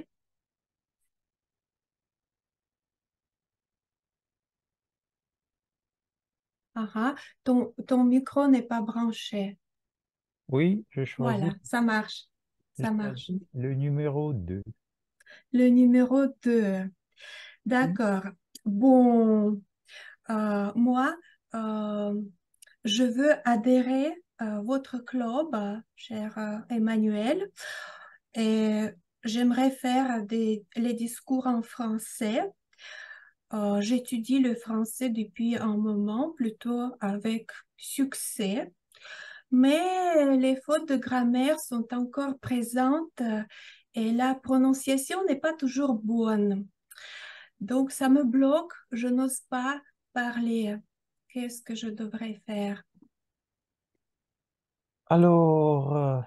Ah, ah. Ton, ton micro n'est pas branché. Oui, je choisis, Voilà, ça marche. je Ça marche. choisis le numéro deux. Le numéro deux. D'accord. Bon, euh, moi, euh, je veux adhérer à votre club, euh, cher euh, Emmanuel, et j'aimerais faire des, les discours en français. Euh, j'étudie le français depuis un moment, plutôt avec succès, mais les fautes de grammaire sont encore présentes euh, et la prononciation n'est pas toujours bonne. Donc, ça me bloque, je n'ose pas parler. Qu'est-ce que je devrais faire? Alors, euh,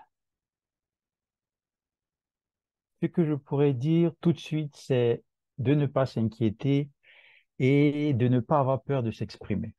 ce que je pourrais dire tout de suite, c'est de ne pas s'inquiéter et de ne pas avoir peur de s'exprimer.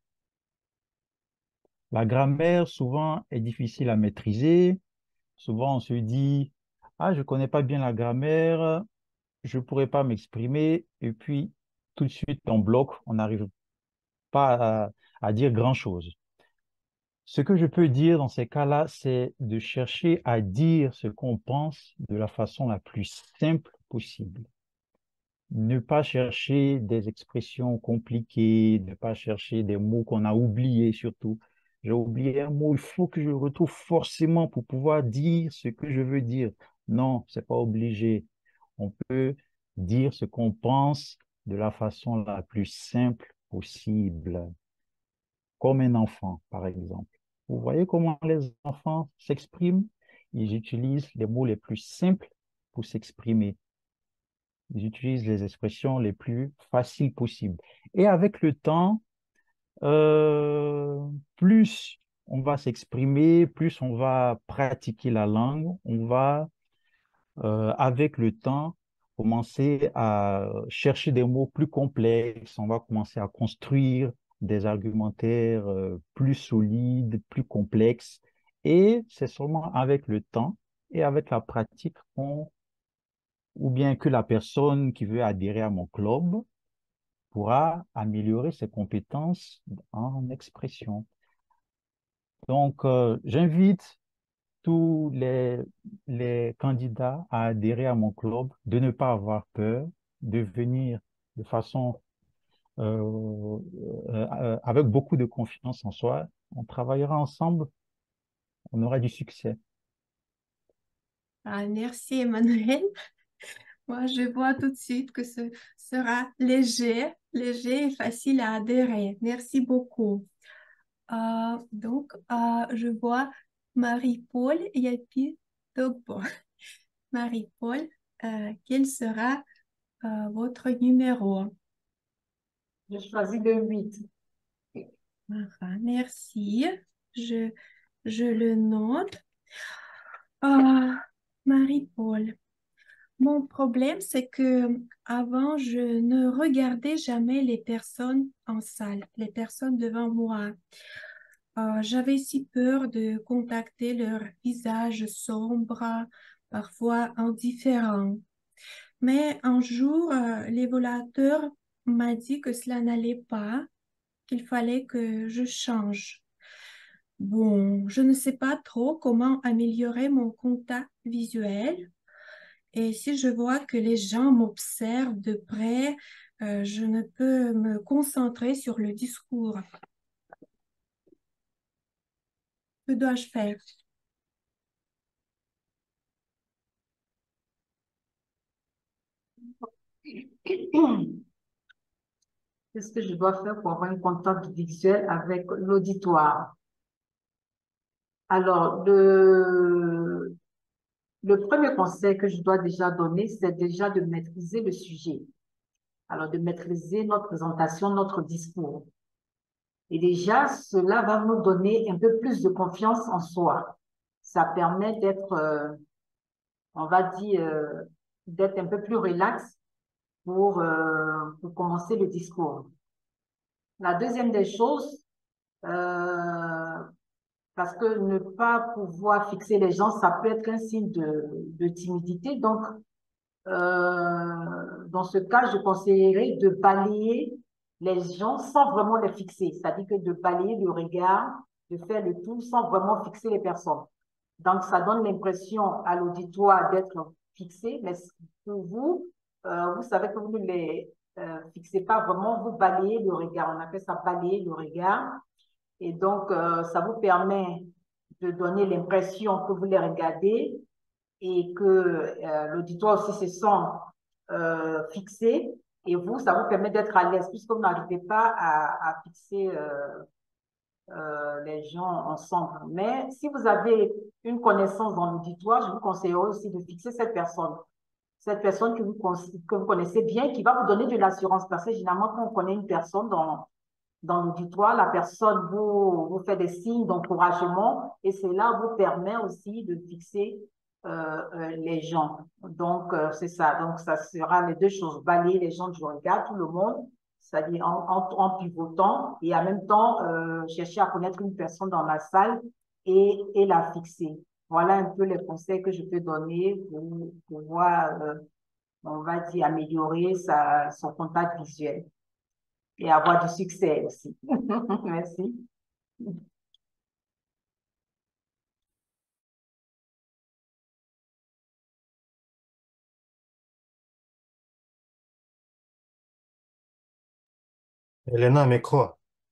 La grammaire, souvent, est difficile à maîtriser. Souvent, on se dit, ah, je connais pas bien la grammaire, je pourrais pas m'exprimer. Et puis, tout de suite, on bloque, on n'arrive pas à, à dire grand-chose. Ce que je peux dire dans ces cas-là, c'est de chercher à dire ce qu'on pense de la façon la plus simple possible. Ne pas chercher des expressions compliquées, ne pas chercher des mots qu'on a oubliés surtout. J'ai oublié un mot, il faut que je le retrouve forcément pour pouvoir dire ce que je veux dire. Non, c'est pas obligé. On peut dire ce qu'on pense de la façon la plus simple possible, comme un enfant, par exemple. Vous voyez comment les enfants s'expriment? Ils utilisent les mots les plus simples pour s'exprimer. Ils utilisent les expressions les plus faciles possibles. Et avec le temps, euh, plus on va s'exprimer, plus on va pratiquer la langue, on va, euh, avec le temps, commencer à chercher des mots plus complexes, on va commencer à construire des argumentaires euh, plus solides, plus complexes. Et c'est seulement avec le temps et avec la pratique qu'on ou bien que la personne qui veut adhérer à mon club pourra améliorer ses compétences en expression. Donc, euh, j'invite tous les, les candidats à adhérer à mon club, de ne pas avoir peur, de venir de façon euh, euh, euh, avec beaucoup de confiance en soi. On travaillera ensemble, on aura du succès. Ah, merci, Emmanuel. Moi, je vois tout de suite que ce sera léger, léger et facile à adhérer. Merci beaucoup. Euh, donc, euh, je vois Marie-Paul Yapi Dogbo. Marie-Paul, euh, quel sera euh, votre numéro? Je choisis le huit. Ah, merci. Je, je le note. Ah, Marie-Paul. Mon problème, c'est que avant, je ne regardais jamais les personnes en salle, les personnes devant moi. Euh, j'avais si peur de contacter leur visage sombre, parfois indifférent. Mais un jour, euh, l'évaluateur m'a dit que cela n'allait pas, qu'il fallait que je change. Bon, je ne sais pas trop comment améliorer mon contact visuel. Et si je vois que les gens m'observent de près, euh, je ne peux me concentrer sur le discours. Que dois-je faire? Qu'est-ce que je dois faire pour avoir un contact visuel avec l'auditoire? Alors, le, le premier conseil que je dois déjà donner, c'est déjà de maîtriser le sujet. Alors, de maîtriser notre présentation, notre discours. Et déjà, cela va nous donner un peu plus de confiance en soi. Ça permet d'être, euh, on va dire, euh, d'être un peu plus relax pour, euh, pour commencer le discours. La deuxième des choses, euh, parce que ne pas pouvoir fixer les gens, ça peut être un signe de, de timidité. Donc, euh, dans ce cas, je conseillerais de balayer les gens sans vraiment les fixer. C'est-à-dire que de balayer le regard, de faire le tour sans vraiment fixer les personnes. Donc, ça donne l'impression à l'auditoire d'être fixé, mais pour vous, euh, vous savez que vous ne les euh, fixez pas vraiment, vous balayez le regard. On appelle ça balayer le regard. Et donc, euh, ça vous permet de donner l'impression que vous les regardez et que euh, l'auditoire aussi se sent euh, fixé. Et vous, ça vous permet d'être à l'aise puisque vous n'arrivez pas à, à fixer euh, euh, les gens ensemble. Mais si vous avez une connaissance dans l'auditoire, je vous conseillerais aussi de fixer cette personne. Cette personne que vous, que vous connaissez bien, qui va vous donner de l'assurance. Parce que généralement, quand on connaît une personne dans, dans l'auditoire, la personne vous, vous fait des signes d'encouragement et cela vous permet aussi de fixer euh, euh, les gens. Donc, euh, c'est ça. Donc, ça sera les deux choses. Balayer les gens du regard, tout le monde, c'est-à-dire en, en, en pivotant et en même temps euh, chercher à connaître une personne dans la salle et, et la fixer. Voilà un peu les conseils que je peux donner pour pouvoir, euh, on va dire, améliorer sa, son contact visuel et avoir du succès aussi. Merci. Elena, micro.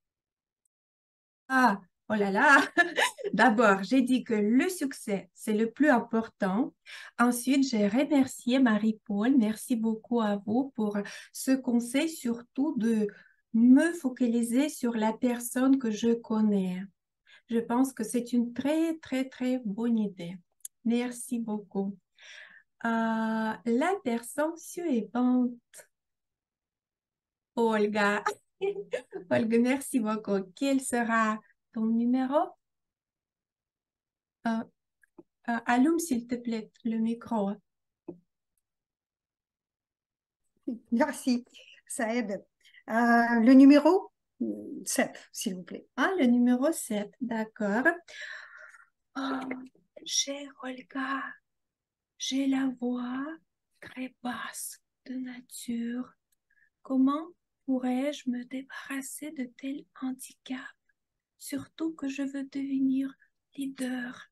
Ah, oh là là. D'abord, j'ai dit que le succès, c'est le plus important. Ensuite, j'ai remercié Marie-Paul. Merci beaucoup à vous pour ce conseil, surtout de me focaliser sur la personne que je connais. Je pense que c'est une très, très, très bonne idée. Merci beaucoup. Euh, la personne suivante, Olga. Olga, merci beaucoup. Quel sera ton numéro? Euh, euh, allume, s'il te plaît, le micro. Merci, ça aide. Euh, le numéro sept, s'il vous plaît. Ah, le numéro sept, d'accord. Oh, chère Olga, j'ai la voix très basse de nature. Comment pourrais-je me débarrasser de tel handicap? Surtout que je veux devenir leader.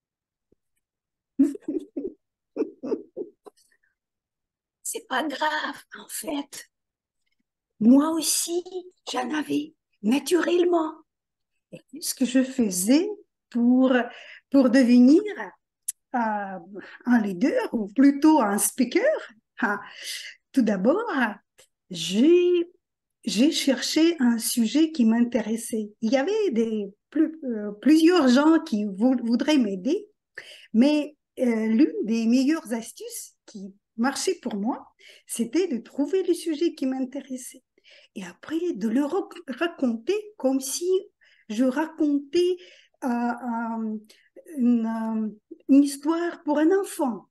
C'est pas grave, en fait. Moi aussi, j'en avais naturellement. Et ce que je faisais pour, pour devenir euh, un leader, ou plutôt un speaker, hein, tout d'abord, j'ai j'ai cherché un sujet qui m'intéressait. Il y avait des, plus, euh, plusieurs gens qui vou voudraient m'aider, mais euh, l'une des meilleures astuces qui marchait pour moi, c'était de trouver le sujet qui m'intéressait. Et après, de le raconter comme si je racontais euh, euh, une, une histoire pour un enfant.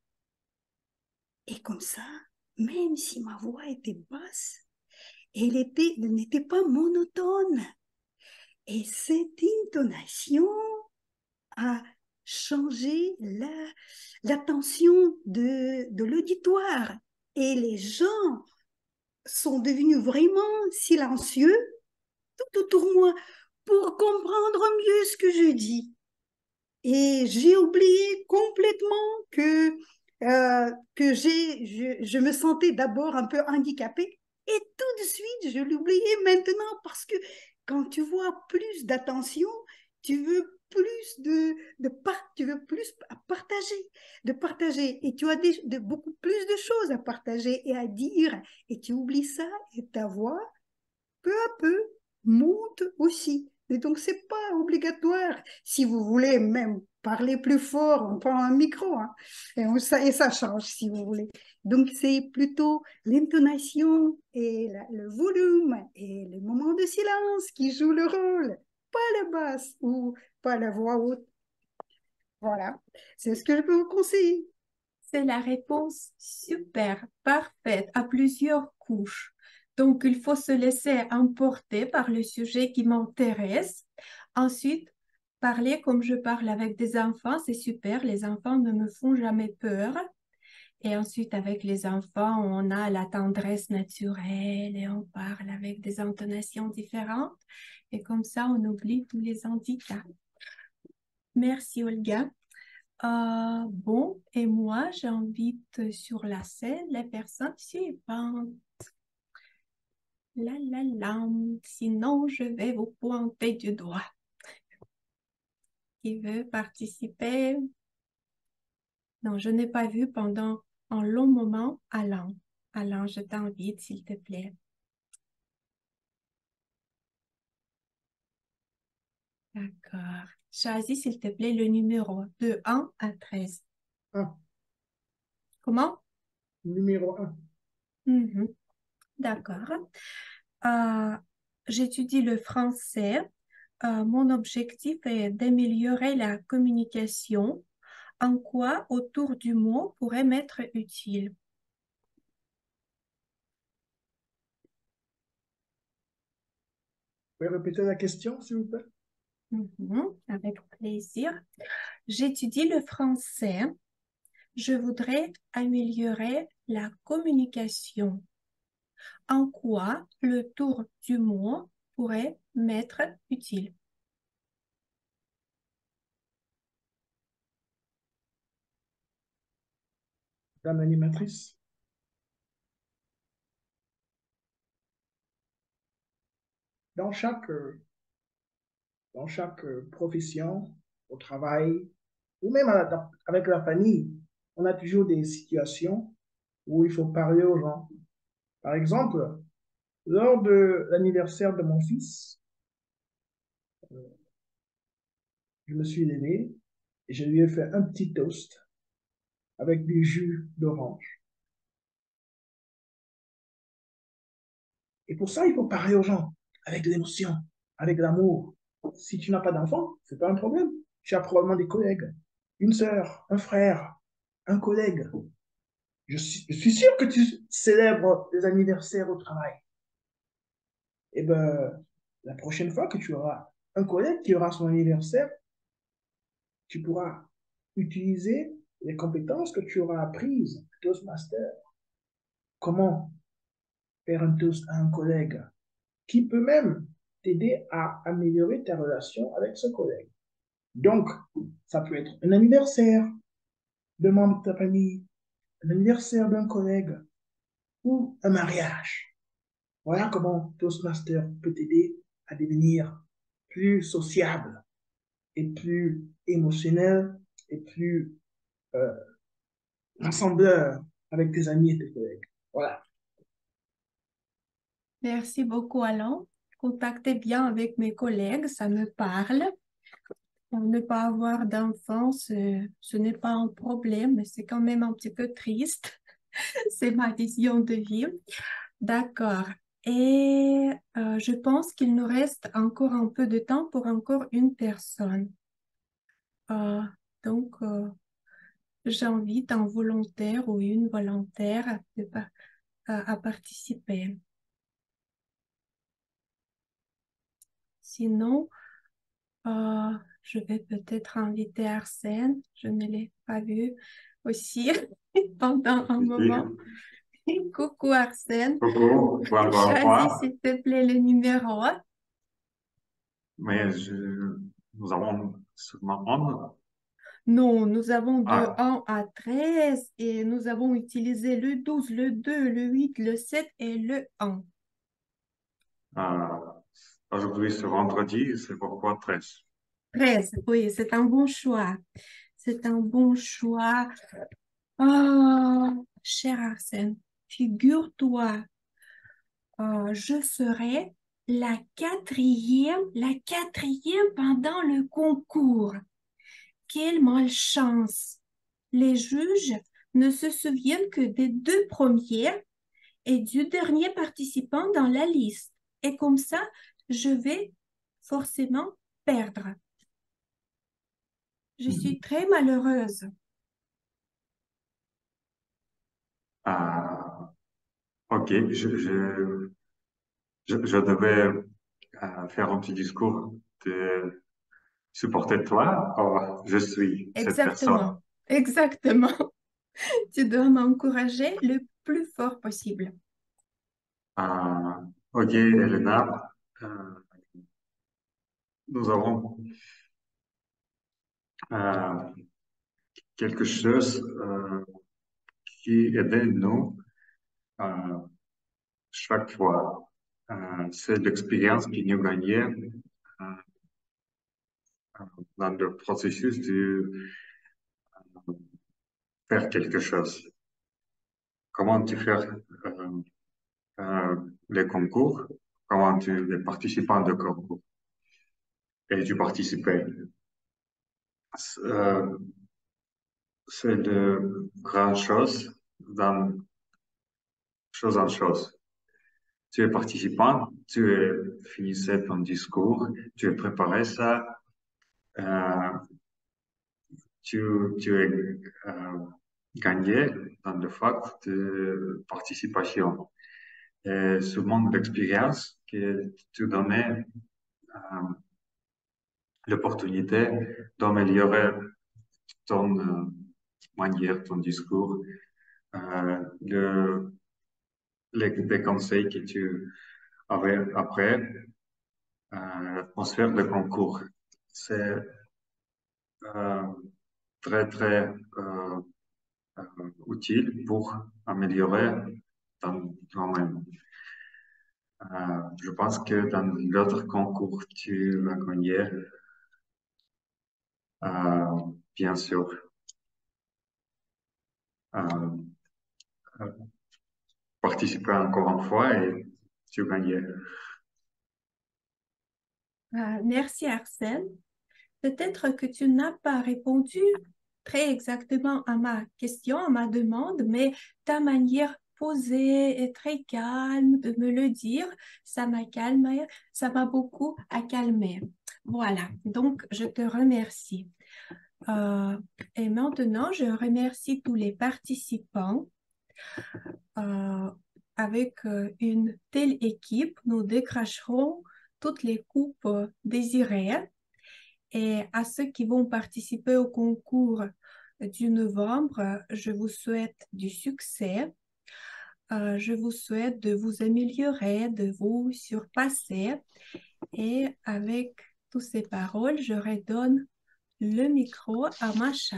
Et comme ça, même si ma voix était basse, elle était, elle n'était pas monotone. Et cette intonation a changé l'attention la, de, de l'auditoire. Et les gens sont devenus vraiment silencieux tout autour de moi pour comprendre mieux ce que je dis. Et j'ai oublié complètement que, euh, que j'ai, je, je me sentais d'abord un peu handicapée. Et tout de suite, je l'oubliais maintenant parce que quand tu vois plus d'attention, tu veux plus de, de part, tu veux plus partager, de partager. Et tu as des, de, beaucoup plus de choses à partager et à dire. Et tu oublies ça et ta voix, peu à peu, monte aussi. Et donc, ce n'est pas obligatoire. Si vous voulez même parler plus fort, on prend un micro, hein, et, on, ça, et ça change si vous voulez. Donc, c'est plutôt l'intonation et la, le volume et les moments de silence qui jouent le rôle, pas la basse ou pas la voix haute. Voilà, c'est ce que je peux vous conseiller. C'est la réponse super, parfaite, à plusieurs couches. Donc, il faut se laisser emporter par le sujet qui m'intéresse. Ensuite, parler comme je parle avec des enfants, c'est super. Les enfants ne me font jamais peur. Et ensuite, avec les enfants, on a la tendresse naturelle et on parle avec des intonations différentes. Et comme ça, on oublie tous les handicaps. Merci, Olga. Euh, bon, et moi, j'invite sur la scène les personnes suivantes. La la la, sinon je vais vous pointer du doigt. Qui veut participer? Non, je n'ai pas vu pendant un long moment Alain. Alain, je t'invite, s'il te plaît. D'accord. Choisis, s'il te plaît, le numéro de un à treize. un. Comment? Numéro un. Mhm. D'accord. Euh, j'étudie le français. Euh, mon objectif est d'améliorer la communication. En quoi autour du mot pourrait m'être utile? Vous pouvez répéter la question, s'il vous plaît? Mhm, avec plaisir. J'étudie le français. Je voudrais améliorer la communication. En quoi le tour du mot pourrait m'être utile? Madame l'animatrice. Dans chaque, euh, dans chaque euh, profession, au travail, ou même à la- avec la famille, on a toujours des situations où il faut parler aux gens. Par exemple, lors de l'anniversaire de mon fils, je me suis levé et je lui ai fait un petit toast avec du jus d'orange. Et pour ça, il faut parler aux gens avec de l'émotion, avec de l'amour. Si tu n'as pas d'enfant, c'est pas un problème. Tu as probablement des collègues, une sœur, un frère, un collègue. Je suis, je suis sûr que tu célèbres les anniversaires au travail. Et ben, la prochaine fois que tu auras un collègue qui aura son anniversaire, tu pourras utiliser les compétences que tu auras apprises à Toastmaster. Comment faire un toast à un collègue qui peut même t'aider à améliorer ta relation avec ce collègue. Donc, ça peut être un anniversaire d'un membre de ta famille, un anniversaire d'un collègue ou un mariage. Voilà comment Toastmaster peut t'aider à devenir plus sociable et plus émotionnel et plus euh, rassembleur avec tes amis et tes collègues. Voilà. Merci beaucoup, Alain. Contactez bien avec mes collègues, ça me parle. Ne pas avoir d'enfants, ce, ce n'est pas un problème, mais c'est quand même un petit peu triste. C'est ma vision de vie. D'accord. Et euh, je pense qu'il nous reste encore un peu de temps pour encore une personne. Euh, donc, euh, j'invite un volontaire ou une volontaire de par- à, à participer. Sinon, euh, je vais peut-être inviter Arsène. Je ne l'ai pas vu aussi pendant un moment. Coucou Arsène. Coucou, bonsoir, Choisis bonsoir. s'il te plaît le numéro. Mais je, nous avons seulement un. Non, nous avons de Ah, un à treize et nous avons utilisé le douze, le deux, le huit, le sept et le un. ah, aujourd'hui, c'est vendredi, c'est pourquoi treize. treize, oui, c'est un bon choix. C'est un bon choix. Oh, cher Arsène, figure-toi, euh, je serai la quatrième, la quatrième pendant le concours. Quelle malchance! Les juges ne se souviennent que des deux premiers et du dernier participant dans la liste. Et comme ça, je vais forcément perdre. Je suis très malheureuse. Ah, ok, je, je, je, je devais euh, faire un petit discours de supporter toi. Oh, je suis cette personne. Exactement, exactement. Tu dois m'encourager le plus fort possible. Euh, ok, Elena, euh, nous avons euh, quelque chose euh, qui aide nous euh, chaque fois. Euh, c'est l'expérience que nous gagnons euh, dans le processus de euh, faire quelque chose. Comment tu fais euh, euh, les concours, comment tu les participants de concours et tu participais. Euh, c'est de grandes choses dans chose en chose. Tu es participant, tu es finissais ton discours, tu as préparé ça, euh, tu, tu es euh, gagné dans le fait de participation. Et ce manque d'expérience que tu donnais euh, l'opportunité d'améliorer ton euh, manière, ton discours, euh, le, les, les conseils que tu avais après, euh, l'atmosphère de concours. C'est euh, très, très euh, euh, utile pour améliorer ton toi-même. Euh, je pense que dans l'autre concours, tu vas gagner, euh, bien sûr. Euh, euh, participer encore une fois et tu gagnes. Euh, merci Arsène. Peut-être que tu n'as pas répondu très exactement à ma question, à ma demande, mais ta manière posée et très calme de me le dire, ça m'a calmé, ça m'a beaucoup à calmer. Voilà, donc je te remercie. Euh, et maintenant, je remercie tous les participants. Euh, avec euh, une telle équipe, nous décrocherons toutes les coupes euh, désirées. Et à ceux qui vont participer au concours du novembre, je vous souhaite du succès. Euh, je vous souhaite de vous améliorer, de vous surpasser. Et avec toutes ces paroles, je redonne le micro à Masha.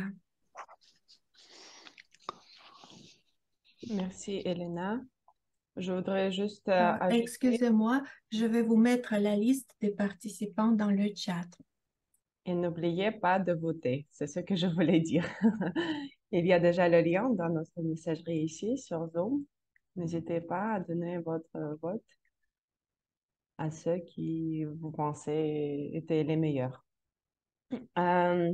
Merci, Elena. Je voudrais juste euh, Euh, ajouter... excusez-moi, je vais vous mettre la liste des participants dans le chat. Et n'oubliez pas de voter, c'est ce que je voulais dire. Il y a déjà le lien dans notre messagerie ici sur Zoom. N'hésitez pas à donner votre vote à ceux qui vous pensez étaient les meilleurs. Euh,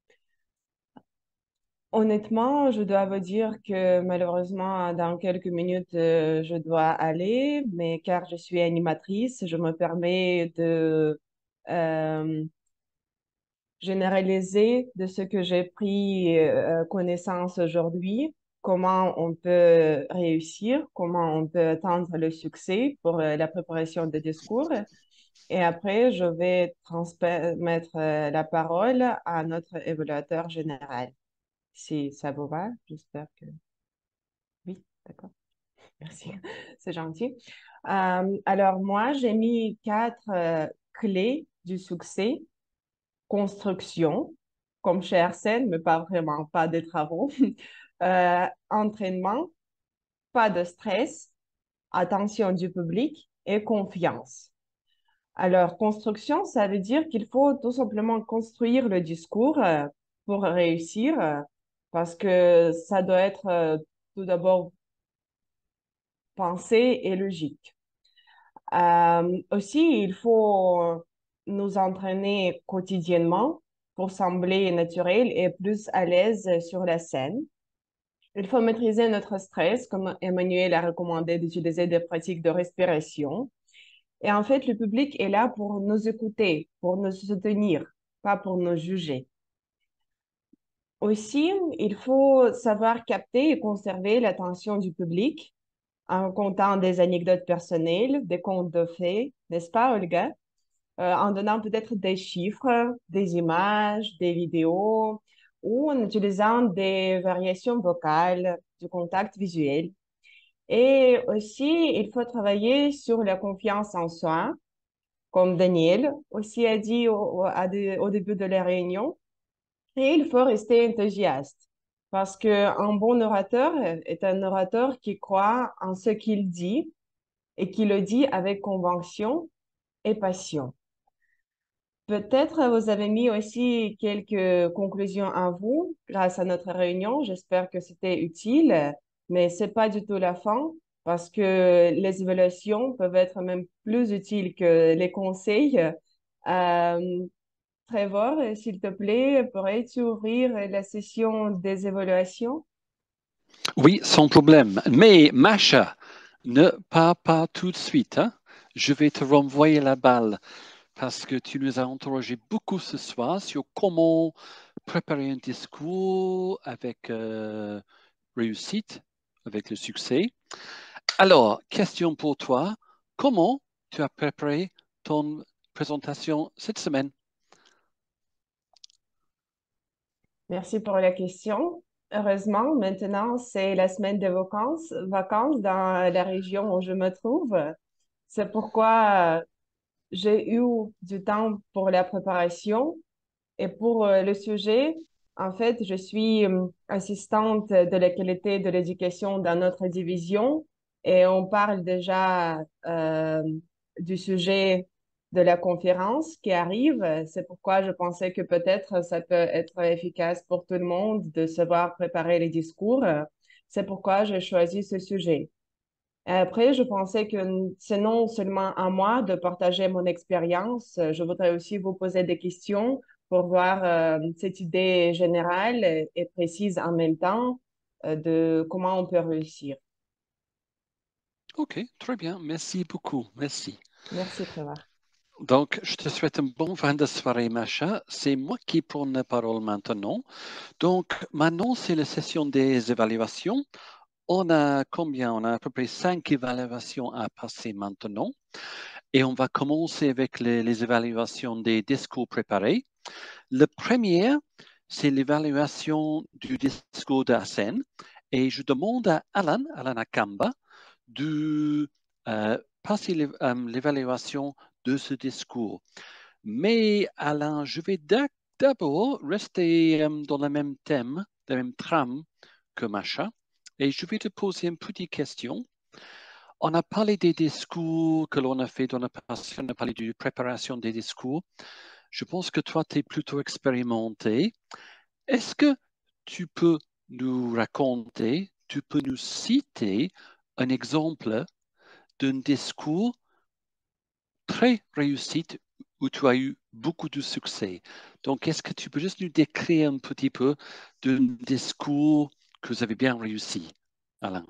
honnêtement, je dois vous dire que malheureusement, dans quelques minutes, euh, je dois aller, mais car je suis animatrice, je me permets de euh, généraliser de ce que j'ai pris euh, connaissance aujourd'hui, comment on peut réussir, comment on peut atteindre le succès pour euh, la préparation des discours. Et après, je vais transmettre euh, la parole à notre évaluateur général. Si ça vous va, j'espère que oui, d'accord. Merci, c'est gentil. Euh, alors moi, j'ai mis quatre euh, clés du succès. Construction, comme chez Arsène, mais pas vraiment, pas des travaux. Euh, entraînement, pas de stress, attention du public et confiance. Alors, construction, ça veut dire qu'il faut tout simplement construire le discours euh, pour réussir, euh, parce que ça doit être euh, tout d'abord pensé et logique. Euh, aussi, il faut nous entraîner quotidiennement pour sembler naturel et plus à l'aise sur la scène. Il faut maîtriser notre stress, comme Emmanuel a recommandé d'utiliser des pratiques de respiration. Et en fait, le public est là pour nous écouter, pour nous soutenir, pas pour nous juger. Aussi, il faut savoir capter et conserver l'attention du public en comptant des anecdotes personnelles, des contes de faits, n'est-ce pas, Olga? Euh, en donnant peut-être des chiffres, des images, des vidéos, ou en utilisant des variations vocales, du contact visuel. Et aussi, il faut travailler sur la confiance en soi, comme Daniel aussi a dit au, au, à de- au début de la réunion. Et il faut rester enthousiaste, parce qu'un bon orateur est un orateur qui croit en ce qu'il dit et qui le dit avec conviction et passion. Peut-être vous avez mis aussi quelques conclusions à vous grâce à notre réunion. J'espère que c'était utile, mais c'est pas du tout la fin parce que les évaluations peuvent être même plus utiles que les conseils. Euh, Trevor, s'il te plaît, pourrais-tu ouvrir la session des évaluations? Oui, sans problème. Mais Masha, ne pars pas tout de suite, hein? Je vais te renvoyer la balle parce que tu nous as interrogé beaucoup ce soir sur comment préparer un discours avec euh, réussite, avec le succès. Alors, question pour toi. Comment tu as préparé ton présentation cette semaine? Merci pour la question. Heureusement, maintenant, c'est la semaine de vacances, vacances dans la région où je me trouve. C'est pourquoi euh, j'ai eu du temps pour la préparation. Et pour euh, le sujet, en fait, je suis euh, assistante de la qualité de l'éducation dans notre division et on parle déjà euh, du sujet de la conférence qui arrive. C'est pourquoi je pensais que peut-être ça peut être efficace pour tout le monde de savoir préparer les discours. C'est pourquoi j'ai choisi ce sujet. Après, je pensais que c'est non seulement à moi de partager mon expérience, je voudrais aussi vous poser des questions pour voir euh, cette idée générale et précise en même temps euh, de comment on peut réussir. OK, très bien. Merci beaucoup. Merci. Merci, Trevor. Donc, je te souhaite un bon fin de soirée, Masha. C'est moi qui prends la parole maintenant. Donc, maintenant, c'est la session des évaluations. On a combien? On a à peu près cinq évaluations à passer maintenant. Et on va commencer avec les, les évaluations des discours préparés. Le premier, c'est l'évaluation du discours de Hassan. Et je demande à Alan, Alan Akamba, de euh, passer l'évaluation de ce discours. Mais Alain, je vais d'abord rester euh, dans le même thème, le même trame que Masha, et je vais te poser une petite question. On a parlé des discours que l'on a fait dans le passé, on a parlé de préparation des discours. Je pense que toi, tu es plutôt expérimenté. Est-ce que tu peux nous raconter, tu peux nous citer un exemple d'un discours très réussi où tu as eu beaucoup de succès. Donc, est-ce que tu peux juste nous décrire un petit peu d'un discours que vous avez bien réussi, Alain?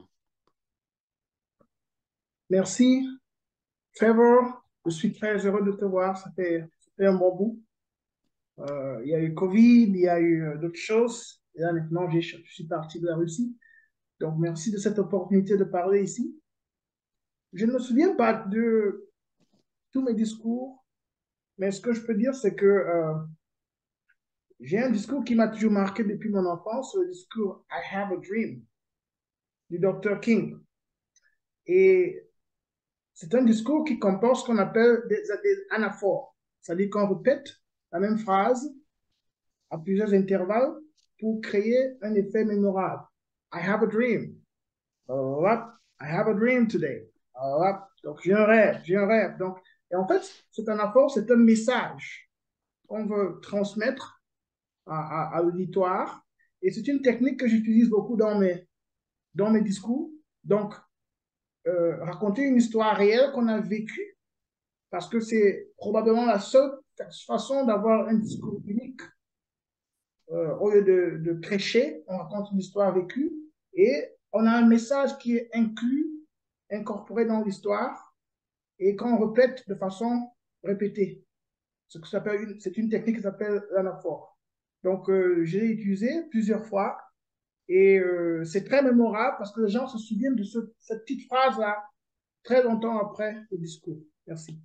Merci, Trevor. Je suis très heureux de te voir. Ça fait, ça fait un bon bout. Euh, il y a eu Covid, il y a eu euh, d'autres choses. Et là, maintenant, je suis parti de la Russie. Donc, merci de cette opportunité de parler ici. Je ne me souviens pas de tous mes discours, mais ce que je peux dire, c'est que euh, j'ai un discours qui m'a toujours marqué depuis mon enfance, le discours I Have a Dream du docteur King. Et c'est un discours qui comporte ce qu'on appelle des, des anaphores, c'est-à-dire qu'on répète la même phrase à plusieurs intervalles pour créer un effet mémorable. I have a dream. I have a dream today. Donc, j'ai un rêve, j'ai un rêve. Donc, et en fait, cet anaphore, c'est un message qu'on veut transmettre à, à, à l'auditoire. Et c'est une technique que j'utilise beaucoup dans mes, dans mes discours. Donc, euh, raconter une histoire réelle qu'on a vécue, parce que c'est probablement la seule façon d'avoir un discours unique. Euh, au lieu de, de prêcher, on raconte une histoire vécue et on a un message qui est inclus, incorporé dans l'histoire et qu'on répète de façon répétée. Ce que s'appelle une, c'est une technique qui s'appelle l'anaphore. Donc, euh, j'ai utilisé plusieurs fois et euh, c'est très mémorable parce que les gens se souviennent de ce, cette petite phrase-là très longtemps après le discours. Merci.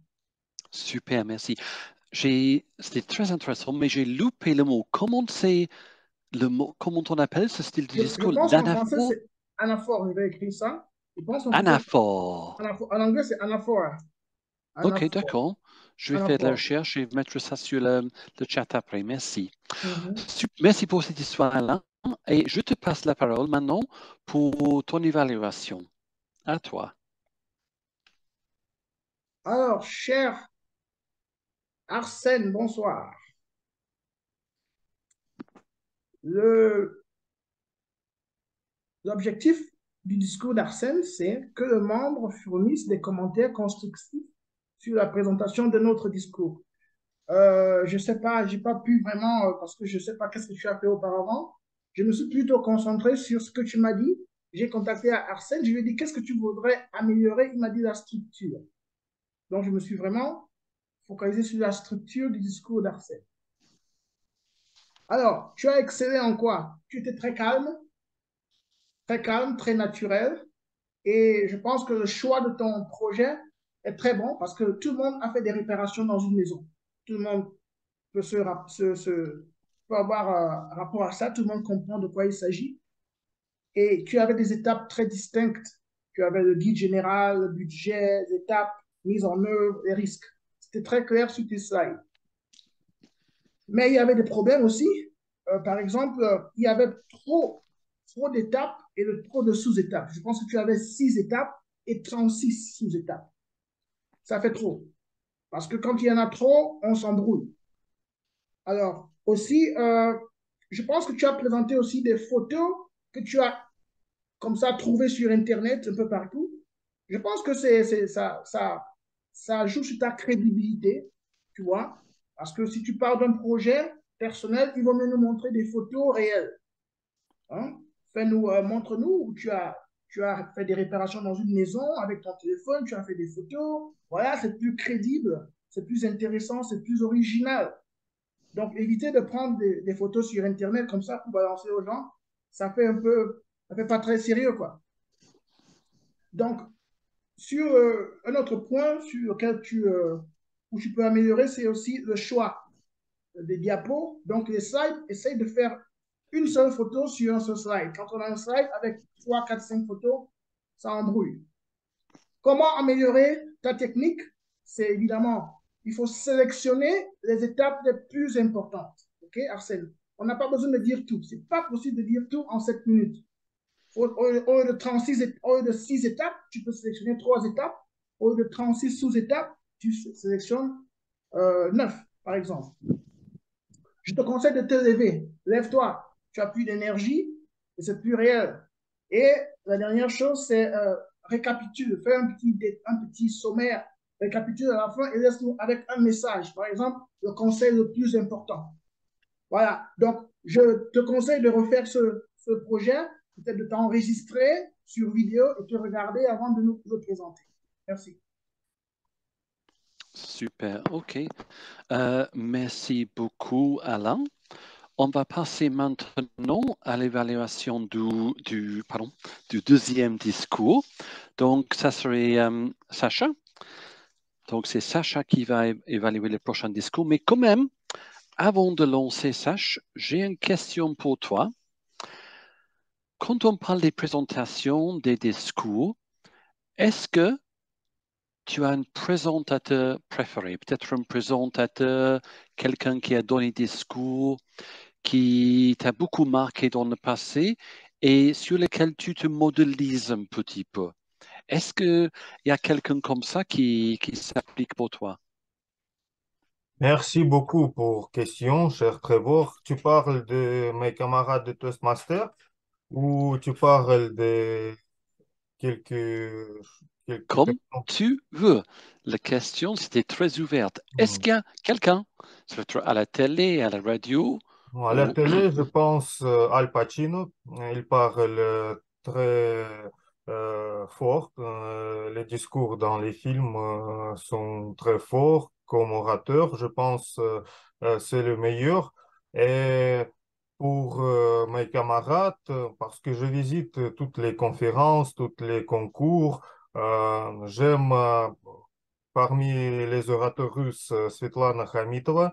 Super, merci. C'était très intéressant, mais j'ai loupé le mot. Comment c'est le mot, comment on appelle ce style de Je, je discours? pense qu'en français, L'anaphore? c'est anaphore. Je vais écrire ça. Je pense qu'en français, Anaphore. anaphore- en anglais, c'est anaphore. Ok, Anaphore. d'accord. Je vais faire de la Anaphore. recherche et mettre ça sur le, le chat après. Merci. Mhm. Sup- Merci pour cette histoire-là. Et je te passe la parole maintenant pour ton évaluation. À toi. Alors, cher Arsène, bonsoir. Le, l'objectif du discours d'Arsène, c'est que le membre fournisse des commentaires constructifs sur la présentation de notre discours. Euh, je ne sais pas, je n'ai pas pu vraiment, euh, parce que je ne sais pas qu'est-ce que tu as fait auparavant. Je me suis plutôt concentré sur ce que tu m'as dit. J'ai contacté Arsène, je lui ai dit qu'est-ce que tu voudrais améliorer. Il m'a dit la structure. Donc, je me suis vraiment focalisé sur la structure du discours d'Arsène. Alors, tu as excellé en quoi? Tu étais très calme, très calme, très naturel. Et je pense que le choix de ton projet est très bon parce que tout le monde a fait des réparations dans une maison. Tout le monde peut, se, se, se, peut avoir un rapport à ça, tout le monde comprend de quoi il s'agit. Et tu avais des étapes très distinctes. Tu avais le guide général, le budget, les étapes, mise en œuvre, les risques. C'était très clair sur tes slides. Mais il y avait des problèmes aussi. Euh, par exemple, il y avait trop, trop d'étapes et de, trop de sous-étapes. Je pense que tu avais six étapes et trente-six sous-étapes. Ça fait trop. Parce que quand il y en a trop, on s'embrouille. Alors, aussi, euh, je pense que tu as présenté aussi des photos que tu as comme ça trouvées sur Internet un peu partout. Je pense que c'est, c'est, ça, ça, ça joue sur ta crédibilité, tu vois. Parce que si tu parles d'un projet personnel, il vaut mieux nous montrer des photos réelles. Hein? Fais-nous, euh, montre-nous où tu as, tu as fait des réparations dans une maison avec ton téléphone, tu as fait des photos. Voilà, c'est plus crédible, c'est plus intéressant, c'est plus original. Donc, évitez de prendre des, des photos sur Internet comme ça pour balancer aux gens. Ça fait un peu, ça fait pas très sérieux, quoi. Donc, sur euh, un autre point sur lequel tu, euh, où tu peux améliorer, c'est aussi le choix des diapos. Donc, les slides, essaye de faire une seule photo sur un seul slide. Quand on a un slide avec trois, quatre, cinq photos, ça embrouille. Comment améliorer ta technique? C'est évidemment, il faut sélectionner les étapes les plus importantes. OK, Arsène? On n'a pas besoin de dire tout. Ce n'est pas possible de dire tout en sept minutes. Au, au, au, lieu de trente-six, au lieu de six étapes, tu peux sélectionner trois étapes. Au lieu de trente-six sous-étapes, tu sélectionnes euh, neuf, par exemple. Je te conseille de te lever. Lève-toi. Tu as plus d'énergie et c'est plus réel. Et la dernière chose, c'est euh, récapitule. Fais un petit, un petit sommaire. Récapitule à la fin et laisse-nous avec un message. Par exemple, le conseil le plus important. Voilà. Donc, je te conseille de refaire ce, ce projet, peut-être de t'enregistrer sur vidéo et te regarder avant de nous le présenter. Merci. Super, ok. Euh, merci beaucoup, Alain. On va passer maintenant à l'évaluation du, du, pardon, du deuxième discours. Donc, ça serait euh, Sacha. Donc, c'est Sacha qui va évaluer le prochain discours. Mais quand même, avant de lancer Sacha, j'ai une question pour toi. Quand on parle des présentations, des discours, est-ce que tu as un présentateur préféré? Peut-être un présentateur, quelqu'un qui a donné des discours, qui t'a beaucoup marqué dans le passé et sur lequel tu te modélises un petit peu. Est-ce qu'il y a quelqu'un comme ça qui, qui s'applique pour toi? Merci beaucoup pour question, cher Trevor. Tu parles de mes camarades de Toastmaster ou tu parles de quelques, quelques Comme personnes? tu veux. La question, c'était très ouverte. Est-ce qu'il y a quelqu'un, ça peut être à la télé, à la radio, À la ou... télé, je pense euh, Al Pacino. Il parle euh, très euh, fort. Euh, les discours dans les films euh, sont très forts comme orateur. Je pense euh, euh, c'est le meilleur. Et pour euh, mes camarades, euh, parce que je visite toutes les conférences, tous les concours, euh, j'aime euh, parmi les orateurs russes euh, Svetlana Khamitova.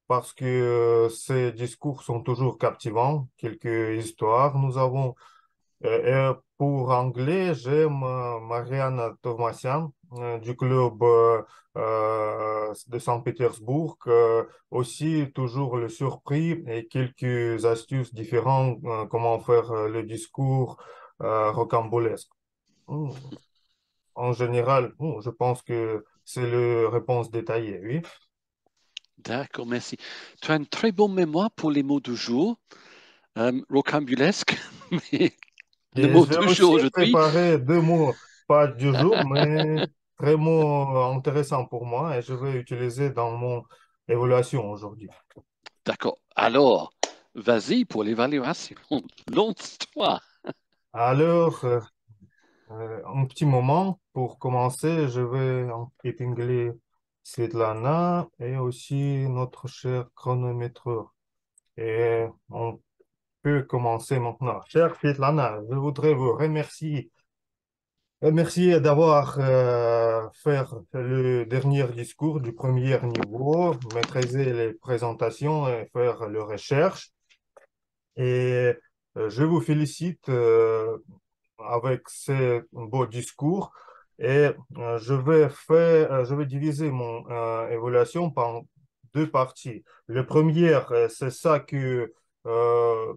parce que euh, ces discours sont toujours captivants. Quelques histoires nous avons. Euh, et pour anglais, j'aime euh, Marianne Thovmasian euh, du club euh, euh, de Saint-Pétersbourg. Euh, aussi, toujours le surpris et quelques astuces différentes, euh, comment faire euh, le discours euh, rocambolesque. Hmm. En général, hmm, je pense que c'est la réponse détaillée, oui. D'accord, merci. Tu as une très bonne mémoire pour les mots du jour, euh, rocambolesque, mais le Et mot j'ai du aussi jour aujourd'hui. préparé deux mots, pas du jour, mais très mots intéressants pour moi et je vais utiliser dans mon évaluation aujourd'hui. D'accord. Alors, vas-y pour l'évaluation. Lance-toi. Alors, euh, euh, un petit moment pour commencer, je vais en- épingler Svetlana et aussi notre cher chronométreur. Et on peut commencer maintenant. Chère Svetlana, je voudrais vous remercier Euh, Merci d'avoir euh, fait le dernier discours du premier niveau, maîtriser les présentations et faire les recherches. Et euh, je vous félicite euh, avec ces beaux discours. Et euh, je vais faire, euh, je vais diviser mon euh, évaluation par deux parties. Le premier, euh, c'est ça que euh,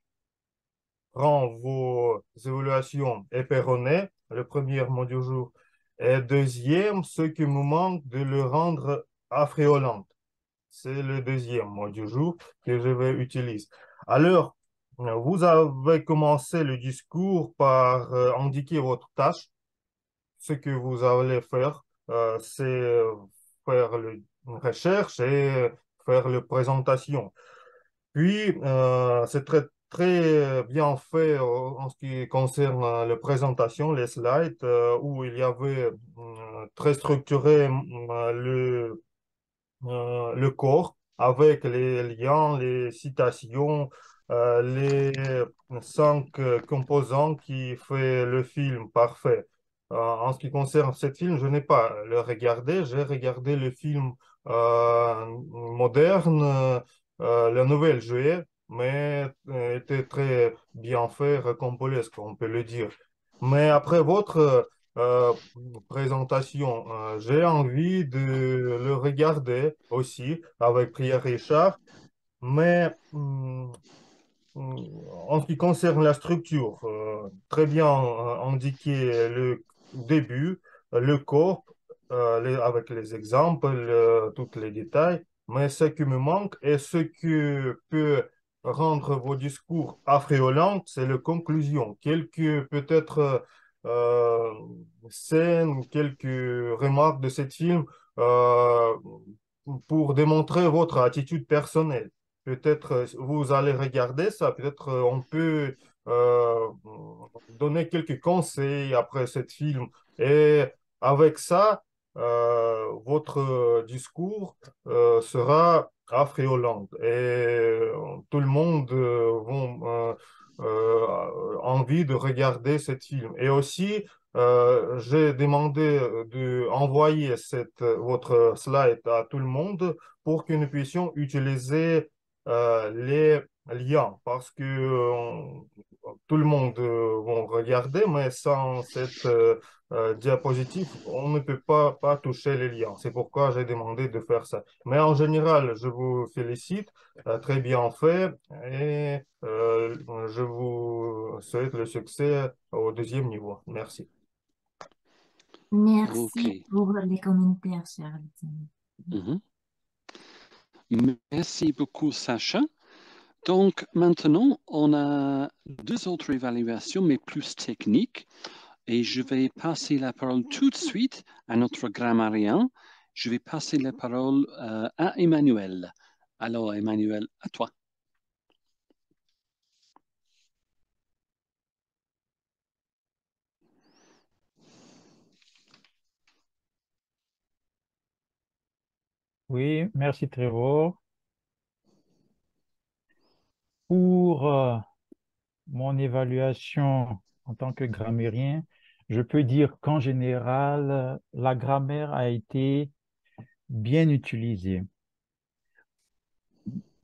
rend vos évaluations éperonnées, le premier mot du jour. Et deuxième, ce qui me manque de le rendre affriolant. C'est le deuxième mot du jour que je vais utiliser. Alors, vous avez commencé le discours par euh, indiquer votre tâche. Ce que vous allez faire, euh, c'est euh, faire le- une recherche et faire la présentation. Puis, euh, c'est très, très bien fait euh, en ce qui concerne euh, la présentation, les slides, euh, où il y avait euh, très structuré euh, le, euh, le corps avec les liens, les citations, euh, les cinq euh, composants qui fait le film parfait. Euh, en ce qui concerne ce film, je n'ai pas le regardé, j'ai regardé le film euh, moderne, euh, la nouvelle jouée, mais euh, était très bien fait, rocambolesque, on peut le dire. Mais après votre euh, présentation. Euh, j'ai envie de le regarder aussi avec Pierre Richard, mais hum, hum, en ce qui concerne la structure, euh, très bien euh, indiqué le début, le corps, euh, les- avec les exemples, euh, tous les détails, mais ce qui me manque et ce qui peut rendre vos discours affriolants, c'est la conclusion. Quelques peut-être euh, scènes, quelques remarques de ce film euh, pour démontrer votre attitude personnelle. Peut-être euh, vous allez regarder ça, peut-être euh, on peut euh, donner quelques conseils après ce film. Et avec ça, euh, votre euh, discours euh, sera affriolant et euh, tout le monde euh, vont euh, euh, envie de regarder ce film. Et aussi, euh, j'ai demandé de envoyer cette, votre slide à tout le monde pour que nous puissions utiliser euh, les liens parce que euh, tout le monde euh, va regarder, mais sans cette euh, euh, diapositive, on ne peut pas, pas toucher les liens. C'est pourquoi j'ai demandé de faire ça. Mais en général, je vous félicite, euh, très bien fait, et euh, je vous souhaite le succès au deuxième niveau. Merci. Merci OK. pour les commentaires, cher Alexandre. Mhm. Merci beaucoup, Sacha. Donc, maintenant, on a deux autres évaluations, mais plus techniques. Et je vais passer la parole tout de suite à notre grammairien. Je vais passer la parole euh, à Emmanuel. Alors, Emmanuel, à toi. Oui, merci Trevor. Pour euh, mon évaluation en tant que grammairien, je peux dire qu'en général, euh, la grammaire a été bien utilisée.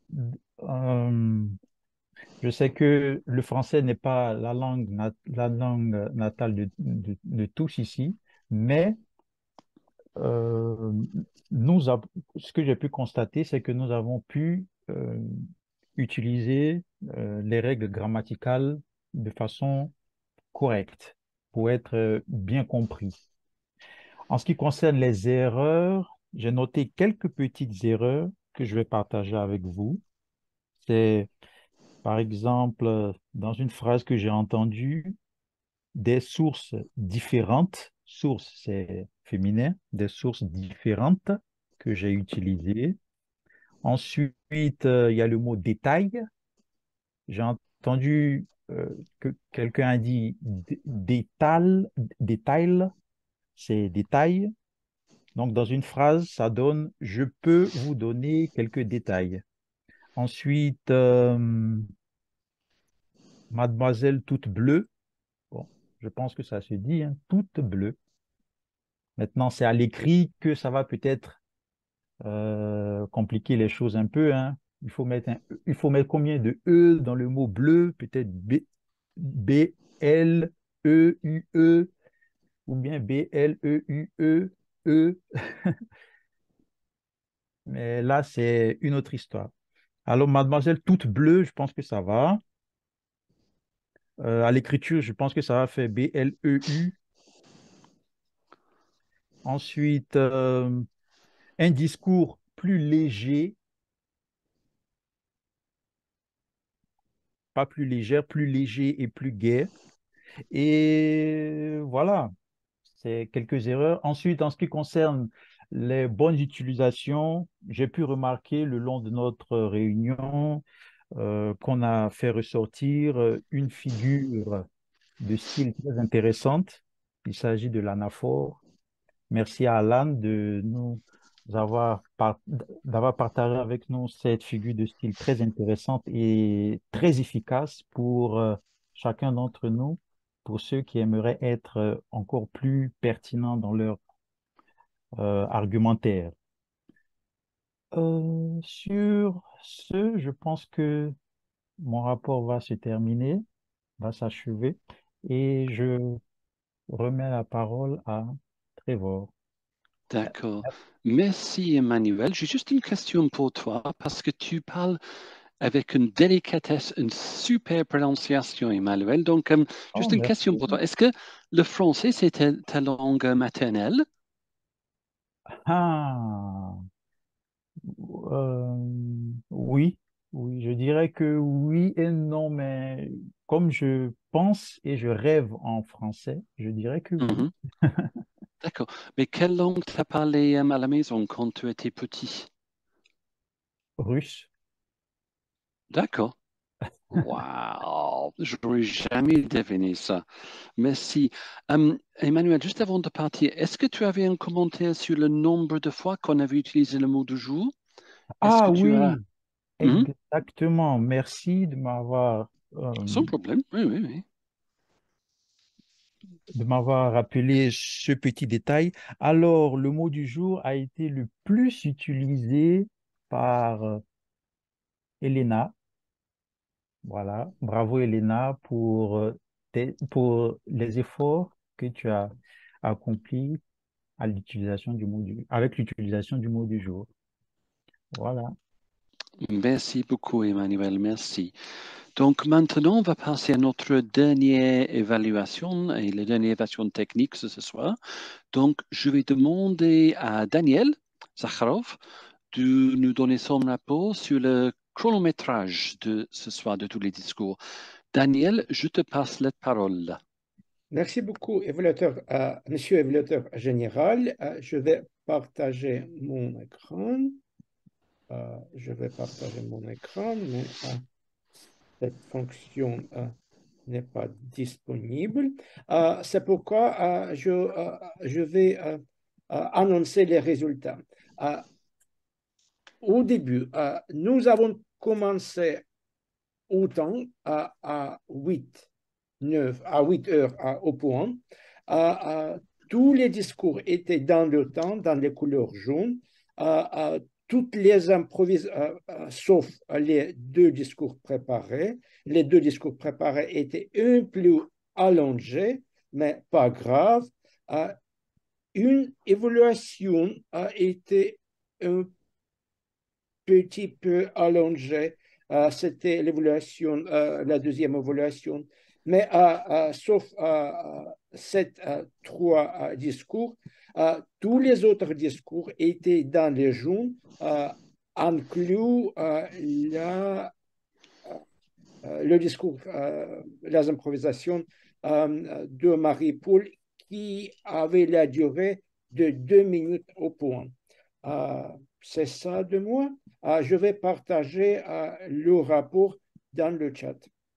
euh, je sais que le français n'est pas la langue, nat- la langue natale de, de- de tous ici, mais euh, nous av- ce que j'ai pu constater, c'est que nous avons pu euh, utiliser euh, les règles grammaticales de façon correcte pour être euh, bien compris. En ce qui concerne les erreurs, j'ai noté quelques petites erreurs que je vais partager avec vous. C'est, par exemple, dans une phrase que j'ai entendue, des sources différentes, sources, c'est féminin, des sources différentes que j'ai utilisées. Ensuite, euh, il y a le mot détail. J'ai entendu euh, que quelqu'un a dit dé- détal, détail, c'est détail. Donc, dans une phrase, ça donne je peux vous donner quelques détails. Ensuite, euh, mademoiselle toute bleue. Bon, je pense que ça se dit, hein, toute bleue. Maintenant, c'est à l'écrit que ça va peut-être euh, compliquer les choses un peu, hein. Il faut mettre un, il faut mettre combien de E dans le mot bleu? Peut-être B, B, L, E, U, E, ou bien B, L, E, U, E, E. Mais là, c'est une autre histoire. Alors, mademoiselle toute bleue, je pense que ça va. Euh, à l'écriture, je pense que ça va faire B L E U. Ensuite, euh, un discours plus léger, pas plus légère, plus léger et plus gai. Et voilà, c'est quelques erreurs. Ensuite, en ce qui concerne les bonnes utilisations, j'ai pu remarquer le long de notre réunion euh, qu'on a fait ressortir euh, une figure de style très intéressante. Il s'agit de l'anaphore. Merci à Alan de nous avoir par- d'avoir partagé avec nous cette figure de style très intéressante et très efficace pour euh, chacun d'entre nous, pour ceux qui aimeraient être euh, encore plus pertinents dans leur euh, argumentaire. Euh, sur ce, je pense que mon rapport va se terminer, va s'achever, et je remets la parole à Trevor. D'accord. Merci, Emmanuel. J'ai juste une question pour toi parce que tu parles avec une délicatesse, une super prononciation, Emmanuel. Donc, euh, Oh, juste une merci. question pour toi. Est-ce que le français, c'est ta, ta langue maternelle? Ah, euh, oui, oui, je dirais que oui et non, mais comme je pense et je rêve en français, je dirais que oui. Mhm. D'accord. Mais quelle langue t'as parlé euh, à la maison quand tu étais petit? Russe. D'accord. Wow, je n'aurais jamais deviné ça. Merci. Euh, Emmanuel, juste avant de partir, est-ce que tu avais un commentaire sur le nombre de fois qu'on avait utilisé le mot du jour? Est-ce Ah que tu as... oui, Mhm. exactement. Merci de m'avoir euh, Sans problème. Oui, oui, oui. de m'avoir rappelé ce petit détail. Alors, le mot du jour a été le plus utilisé par euh, Elena. Voilà, bravo Elena pour, euh, tes- pour les efforts que tu as accomplis à l'utilisation du mot du, avec l'utilisation du mot du jour. Voilà. Merci beaucoup, Emmanuel. Merci. Donc maintenant, on va passer à notre dernière évaluation et la dernière évaluation technique ce soir. Donc, je vais demander à Daniel Zakharov de nous donner son rapport sur le chronométrage de ce soir de tous les discours. Daniel, je te passe la parole. Merci beaucoup, évaluateur, euh, monsieur évaluateur général. Euh, je vais partager mon écran. Euh, je vais partager mon écran, mais euh, cette fonction euh, n'est pas disponible. Euh, c'est pourquoi euh, je, euh, je vais euh, euh, annoncer les résultats. Euh, au début, euh, nous avons commencé autant à, à huit, neuf, à huit heures à, au point. À, à, tous les discours étaient dans le temps, dans les couleurs jaunes. À, à, toutes les improvisations, euh, sauf les deux discours préparés. Les deux discours préparés étaient un peu allongés, mais pas grave. Euh, une évaluation a été un petit peu allongée. Euh, C'était l'évaluation, euh, la deuxième évaluation. Mais euh, euh, sauf euh, ces euh, trois euh, discours, euh, tous les autres discours étaient dans les jaunes, euh, inclus euh, la, euh, le discours, euh, les improvisations euh, de Marie-Paul qui avait la durée de deux minutes au point. Euh, C'est ça de moi. Euh, je vais partager euh, le rapport dans le chat.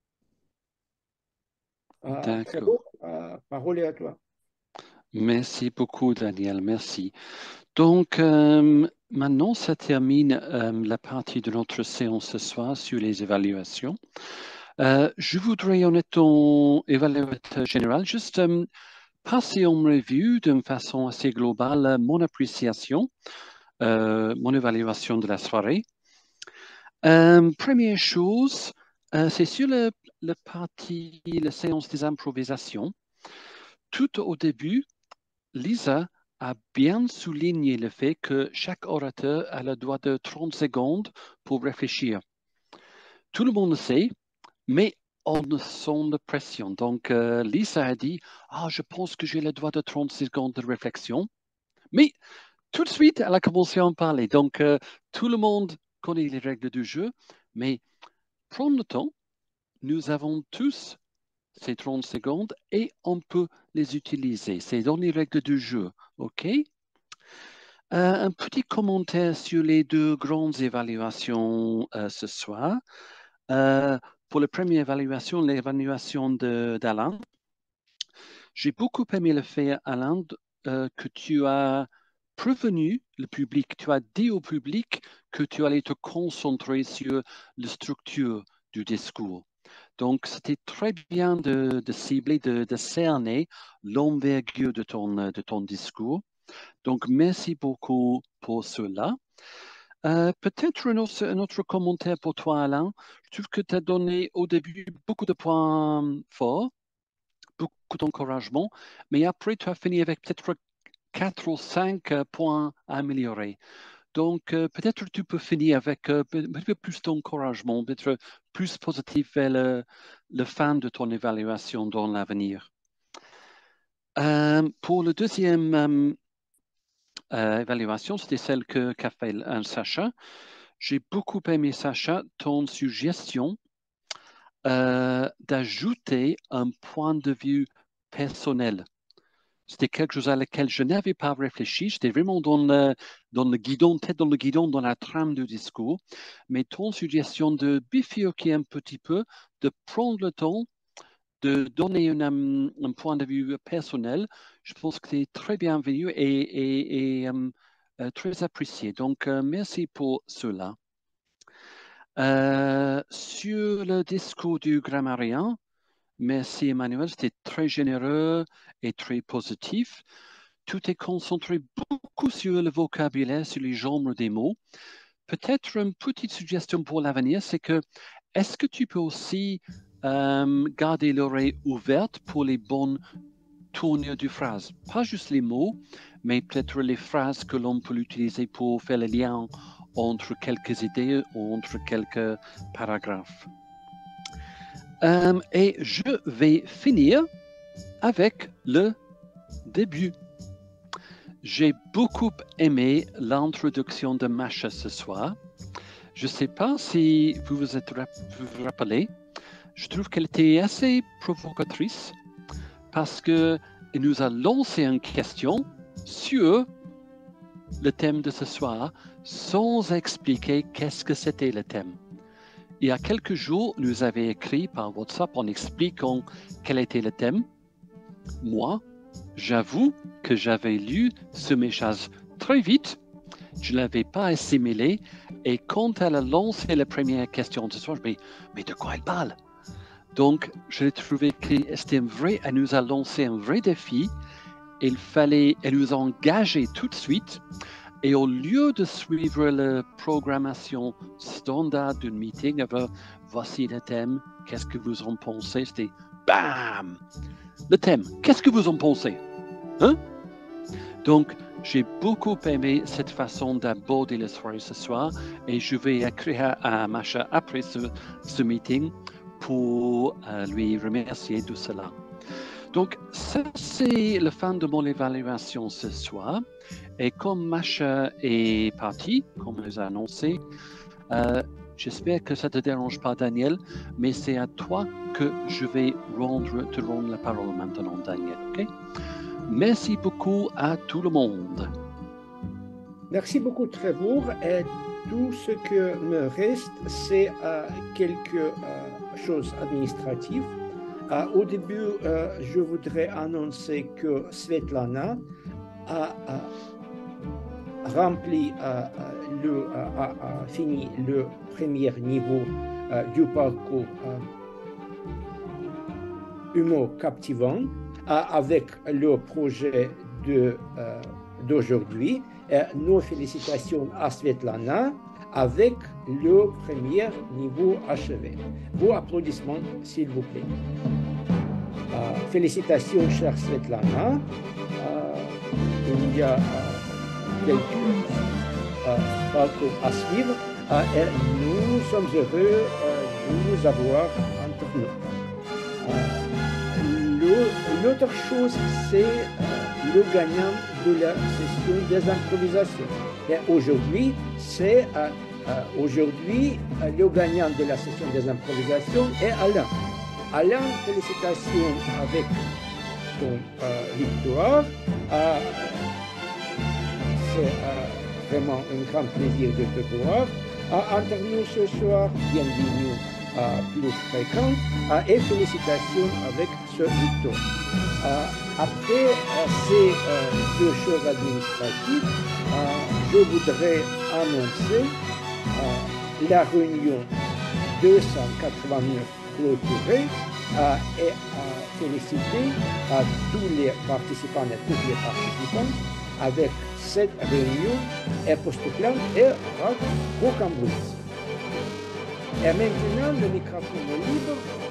Euh, très beau. Euh, parole est à toi. Merci beaucoup, Daniel. Merci. Donc, euh, maintenant, ça termine euh, la partie de notre séance ce soir sur les évaluations. Euh, je voudrais, en étant évaluateur général, juste euh, passer en revue d'une façon assez globale mon appréciation, euh, mon évaluation de la soirée. Euh, première chose, euh, c'est sur le, le partie, la séance des improvisations. Tout au début, Lisa a bien souligné le fait que chaque orateur a le droit de trente secondes pour réfléchir. Tout le monde le sait, mais on sent de pression. Donc, euh, Lisa a dit, ah, je pense que j'ai le droit de trente secondes de réflexion. Mais tout de suite, elle a commencé à en parler. Donc, euh, tout le monde connaît les règles du jeu, mais prendre le temps, nous avons tous ces trente secondes et on peut les utiliser. C'est dans les règles du jeu, OK? Euh, un petit commentaire sur les deux grandes évaluations euh, ce soir. Euh, pour la première évaluation, l'évaluation d'Alain, j'ai beaucoup aimé le fait, Alain, euh, que tu as prévenu le public, tu as dit au public que tu allais te concentrer sur la structure du discours. Donc, c'était très bien de, de cibler, de, de cerner l'envergure de ton, de ton discours. Donc, merci beaucoup pour cela. Euh, Peut-être un autre, un autre commentaire pour toi, Alain. Je trouve que tu as donné au début beaucoup de points forts, beaucoup d'encouragement, mais après, tu as fini avec peut-être quatre ou cinq points à améliorer. Donc, euh, peut-être tu peux finir avec euh, un peu plus d'encouragement, peut-être plus positif vers le, le fin de ton évaluation dans l'avenir. Euh, pour la deuxième euh, euh, évaluation, c'était celle que, qu'a fait un Sacha. J'ai beaucoup aimé, Sacha, ton suggestion euh, d'ajouter un point de vue personnel. C'était quelque chose à laquelle je n'avais pas réfléchi. J'étais vraiment dans le, dans le guidon, tête dans le guidon, dans la trame du discours. Mais ton suggestion de bifurquer un petit peu, de prendre le temps, de donner une, um, un point de vue personnel, je pense que c'est très bienvenu et, et, et um, euh, très apprécié. Donc, euh, merci pour cela. Euh, sur le discours du grammairien, merci Emmanuel, c'était très généreux et très positif. Tout est concentré beaucoup sur le vocabulaire, sur les genres des mots. Peut-être une petite suggestion pour l'avenir, c'est que est-ce que tu peux aussi euh, garder l'oreille ouverte pour les bonnes tournures de phrases? Pas juste les mots, mais peut-être les phrases que l'on peut utiliser pour faire le lien entre quelques idées ou entre quelques paragraphes. Euh, et je vais finir avec le début. J'ai beaucoup aimé l'introduction de Masha ce soir. Je ne sais pas si vous vous êtes vous vous rappelez, je trouve qu'elle était assez provocatrice parce qu'elle nous a lancé une question sur le thème de ce soir sans expliquer qu'est-ce que c'était le thème. Il y a quelques jours, nous avons écrit par WhatsApp en expliquant quel était le thème. Moi, j'avoue que j'avais lu ce message très vite, je ne l'avais pas assimilé, et quand elle a lancé la première question de ce soir, je me dis, mais de quoi elle parle? Donc, je l'ai trouvé que c'était un vrai, elle nous a lancé un vrai défi, il fallait, elle nous a engagé tout de suite Et au lieu de suivre la programmation standard d'un meeting, avec voici le thème, qu'est-ce que vous en pensez? C'était bam! Le thème, qu'est-ce que vous en pensez? Hein? Donc, j'ai beaucoup aimé cette façon d'aborder la soirée ce soir et je vais écrire à Masha après ce, ce meeting pour euh, lui remercier de cela. Donc, ça, c'est la fin de mon évaluation ce soir. Et comme Masha est partie, comme je l'ai annoncé, euh, j'espère que ça ne te dérange pas, Daniel, mais c'est à toi que je vais rendre, te rendre la parole maintenant, Daniel. Okay? Merci beaucoup à tout le monde. Merci beaucoup, Trevor. Et tout ce que me reste, c'est euh, quelques euh, choses administratives. Euh, au début, euh, je voudrais annoncer que Svetlana a, a rempli, euh, le, a, a fini le premier niveau euh, du parcours euh, humour captivant euh, avec le projet de, euh, d'aujourd'hui. Euh, nos félicitations à Svetlana avec le premier niveau achevé. Vos applaudissements, s'il vous plaît. Euh, félicitations, chère Svetlana. Euh, il y a euh, quelques euh, parcours à suivre euh, et nous sommes heureux euh, de vous avoir entre nous. Euh, l'autre chose, c'est euh, le gagnant de la session des improvisations. Et aujourd'hui, c'est euh, euh, aujourd'hui euh, le gagnant de la session des improvisations est Alain. Alain, félicitations avec ton euh, victoire. Euh, c'est euh, vraiment un grand plaisir de te voir. Euh, entre nous ce soir, bienvenue à Plus Fréquent euh, et félicitations avec ce victoire. Euh, après euh, ces euh, deux choses administratives, euh, je voudrais annoncer euh, la réunion deux cent quatre-vingt-neuf clôturée euh, et euh, féliciter euh, tous les participants et toutes les participantes avec cette réunion époustouflante et rocambolesque. Et maintenant, le microphone est libre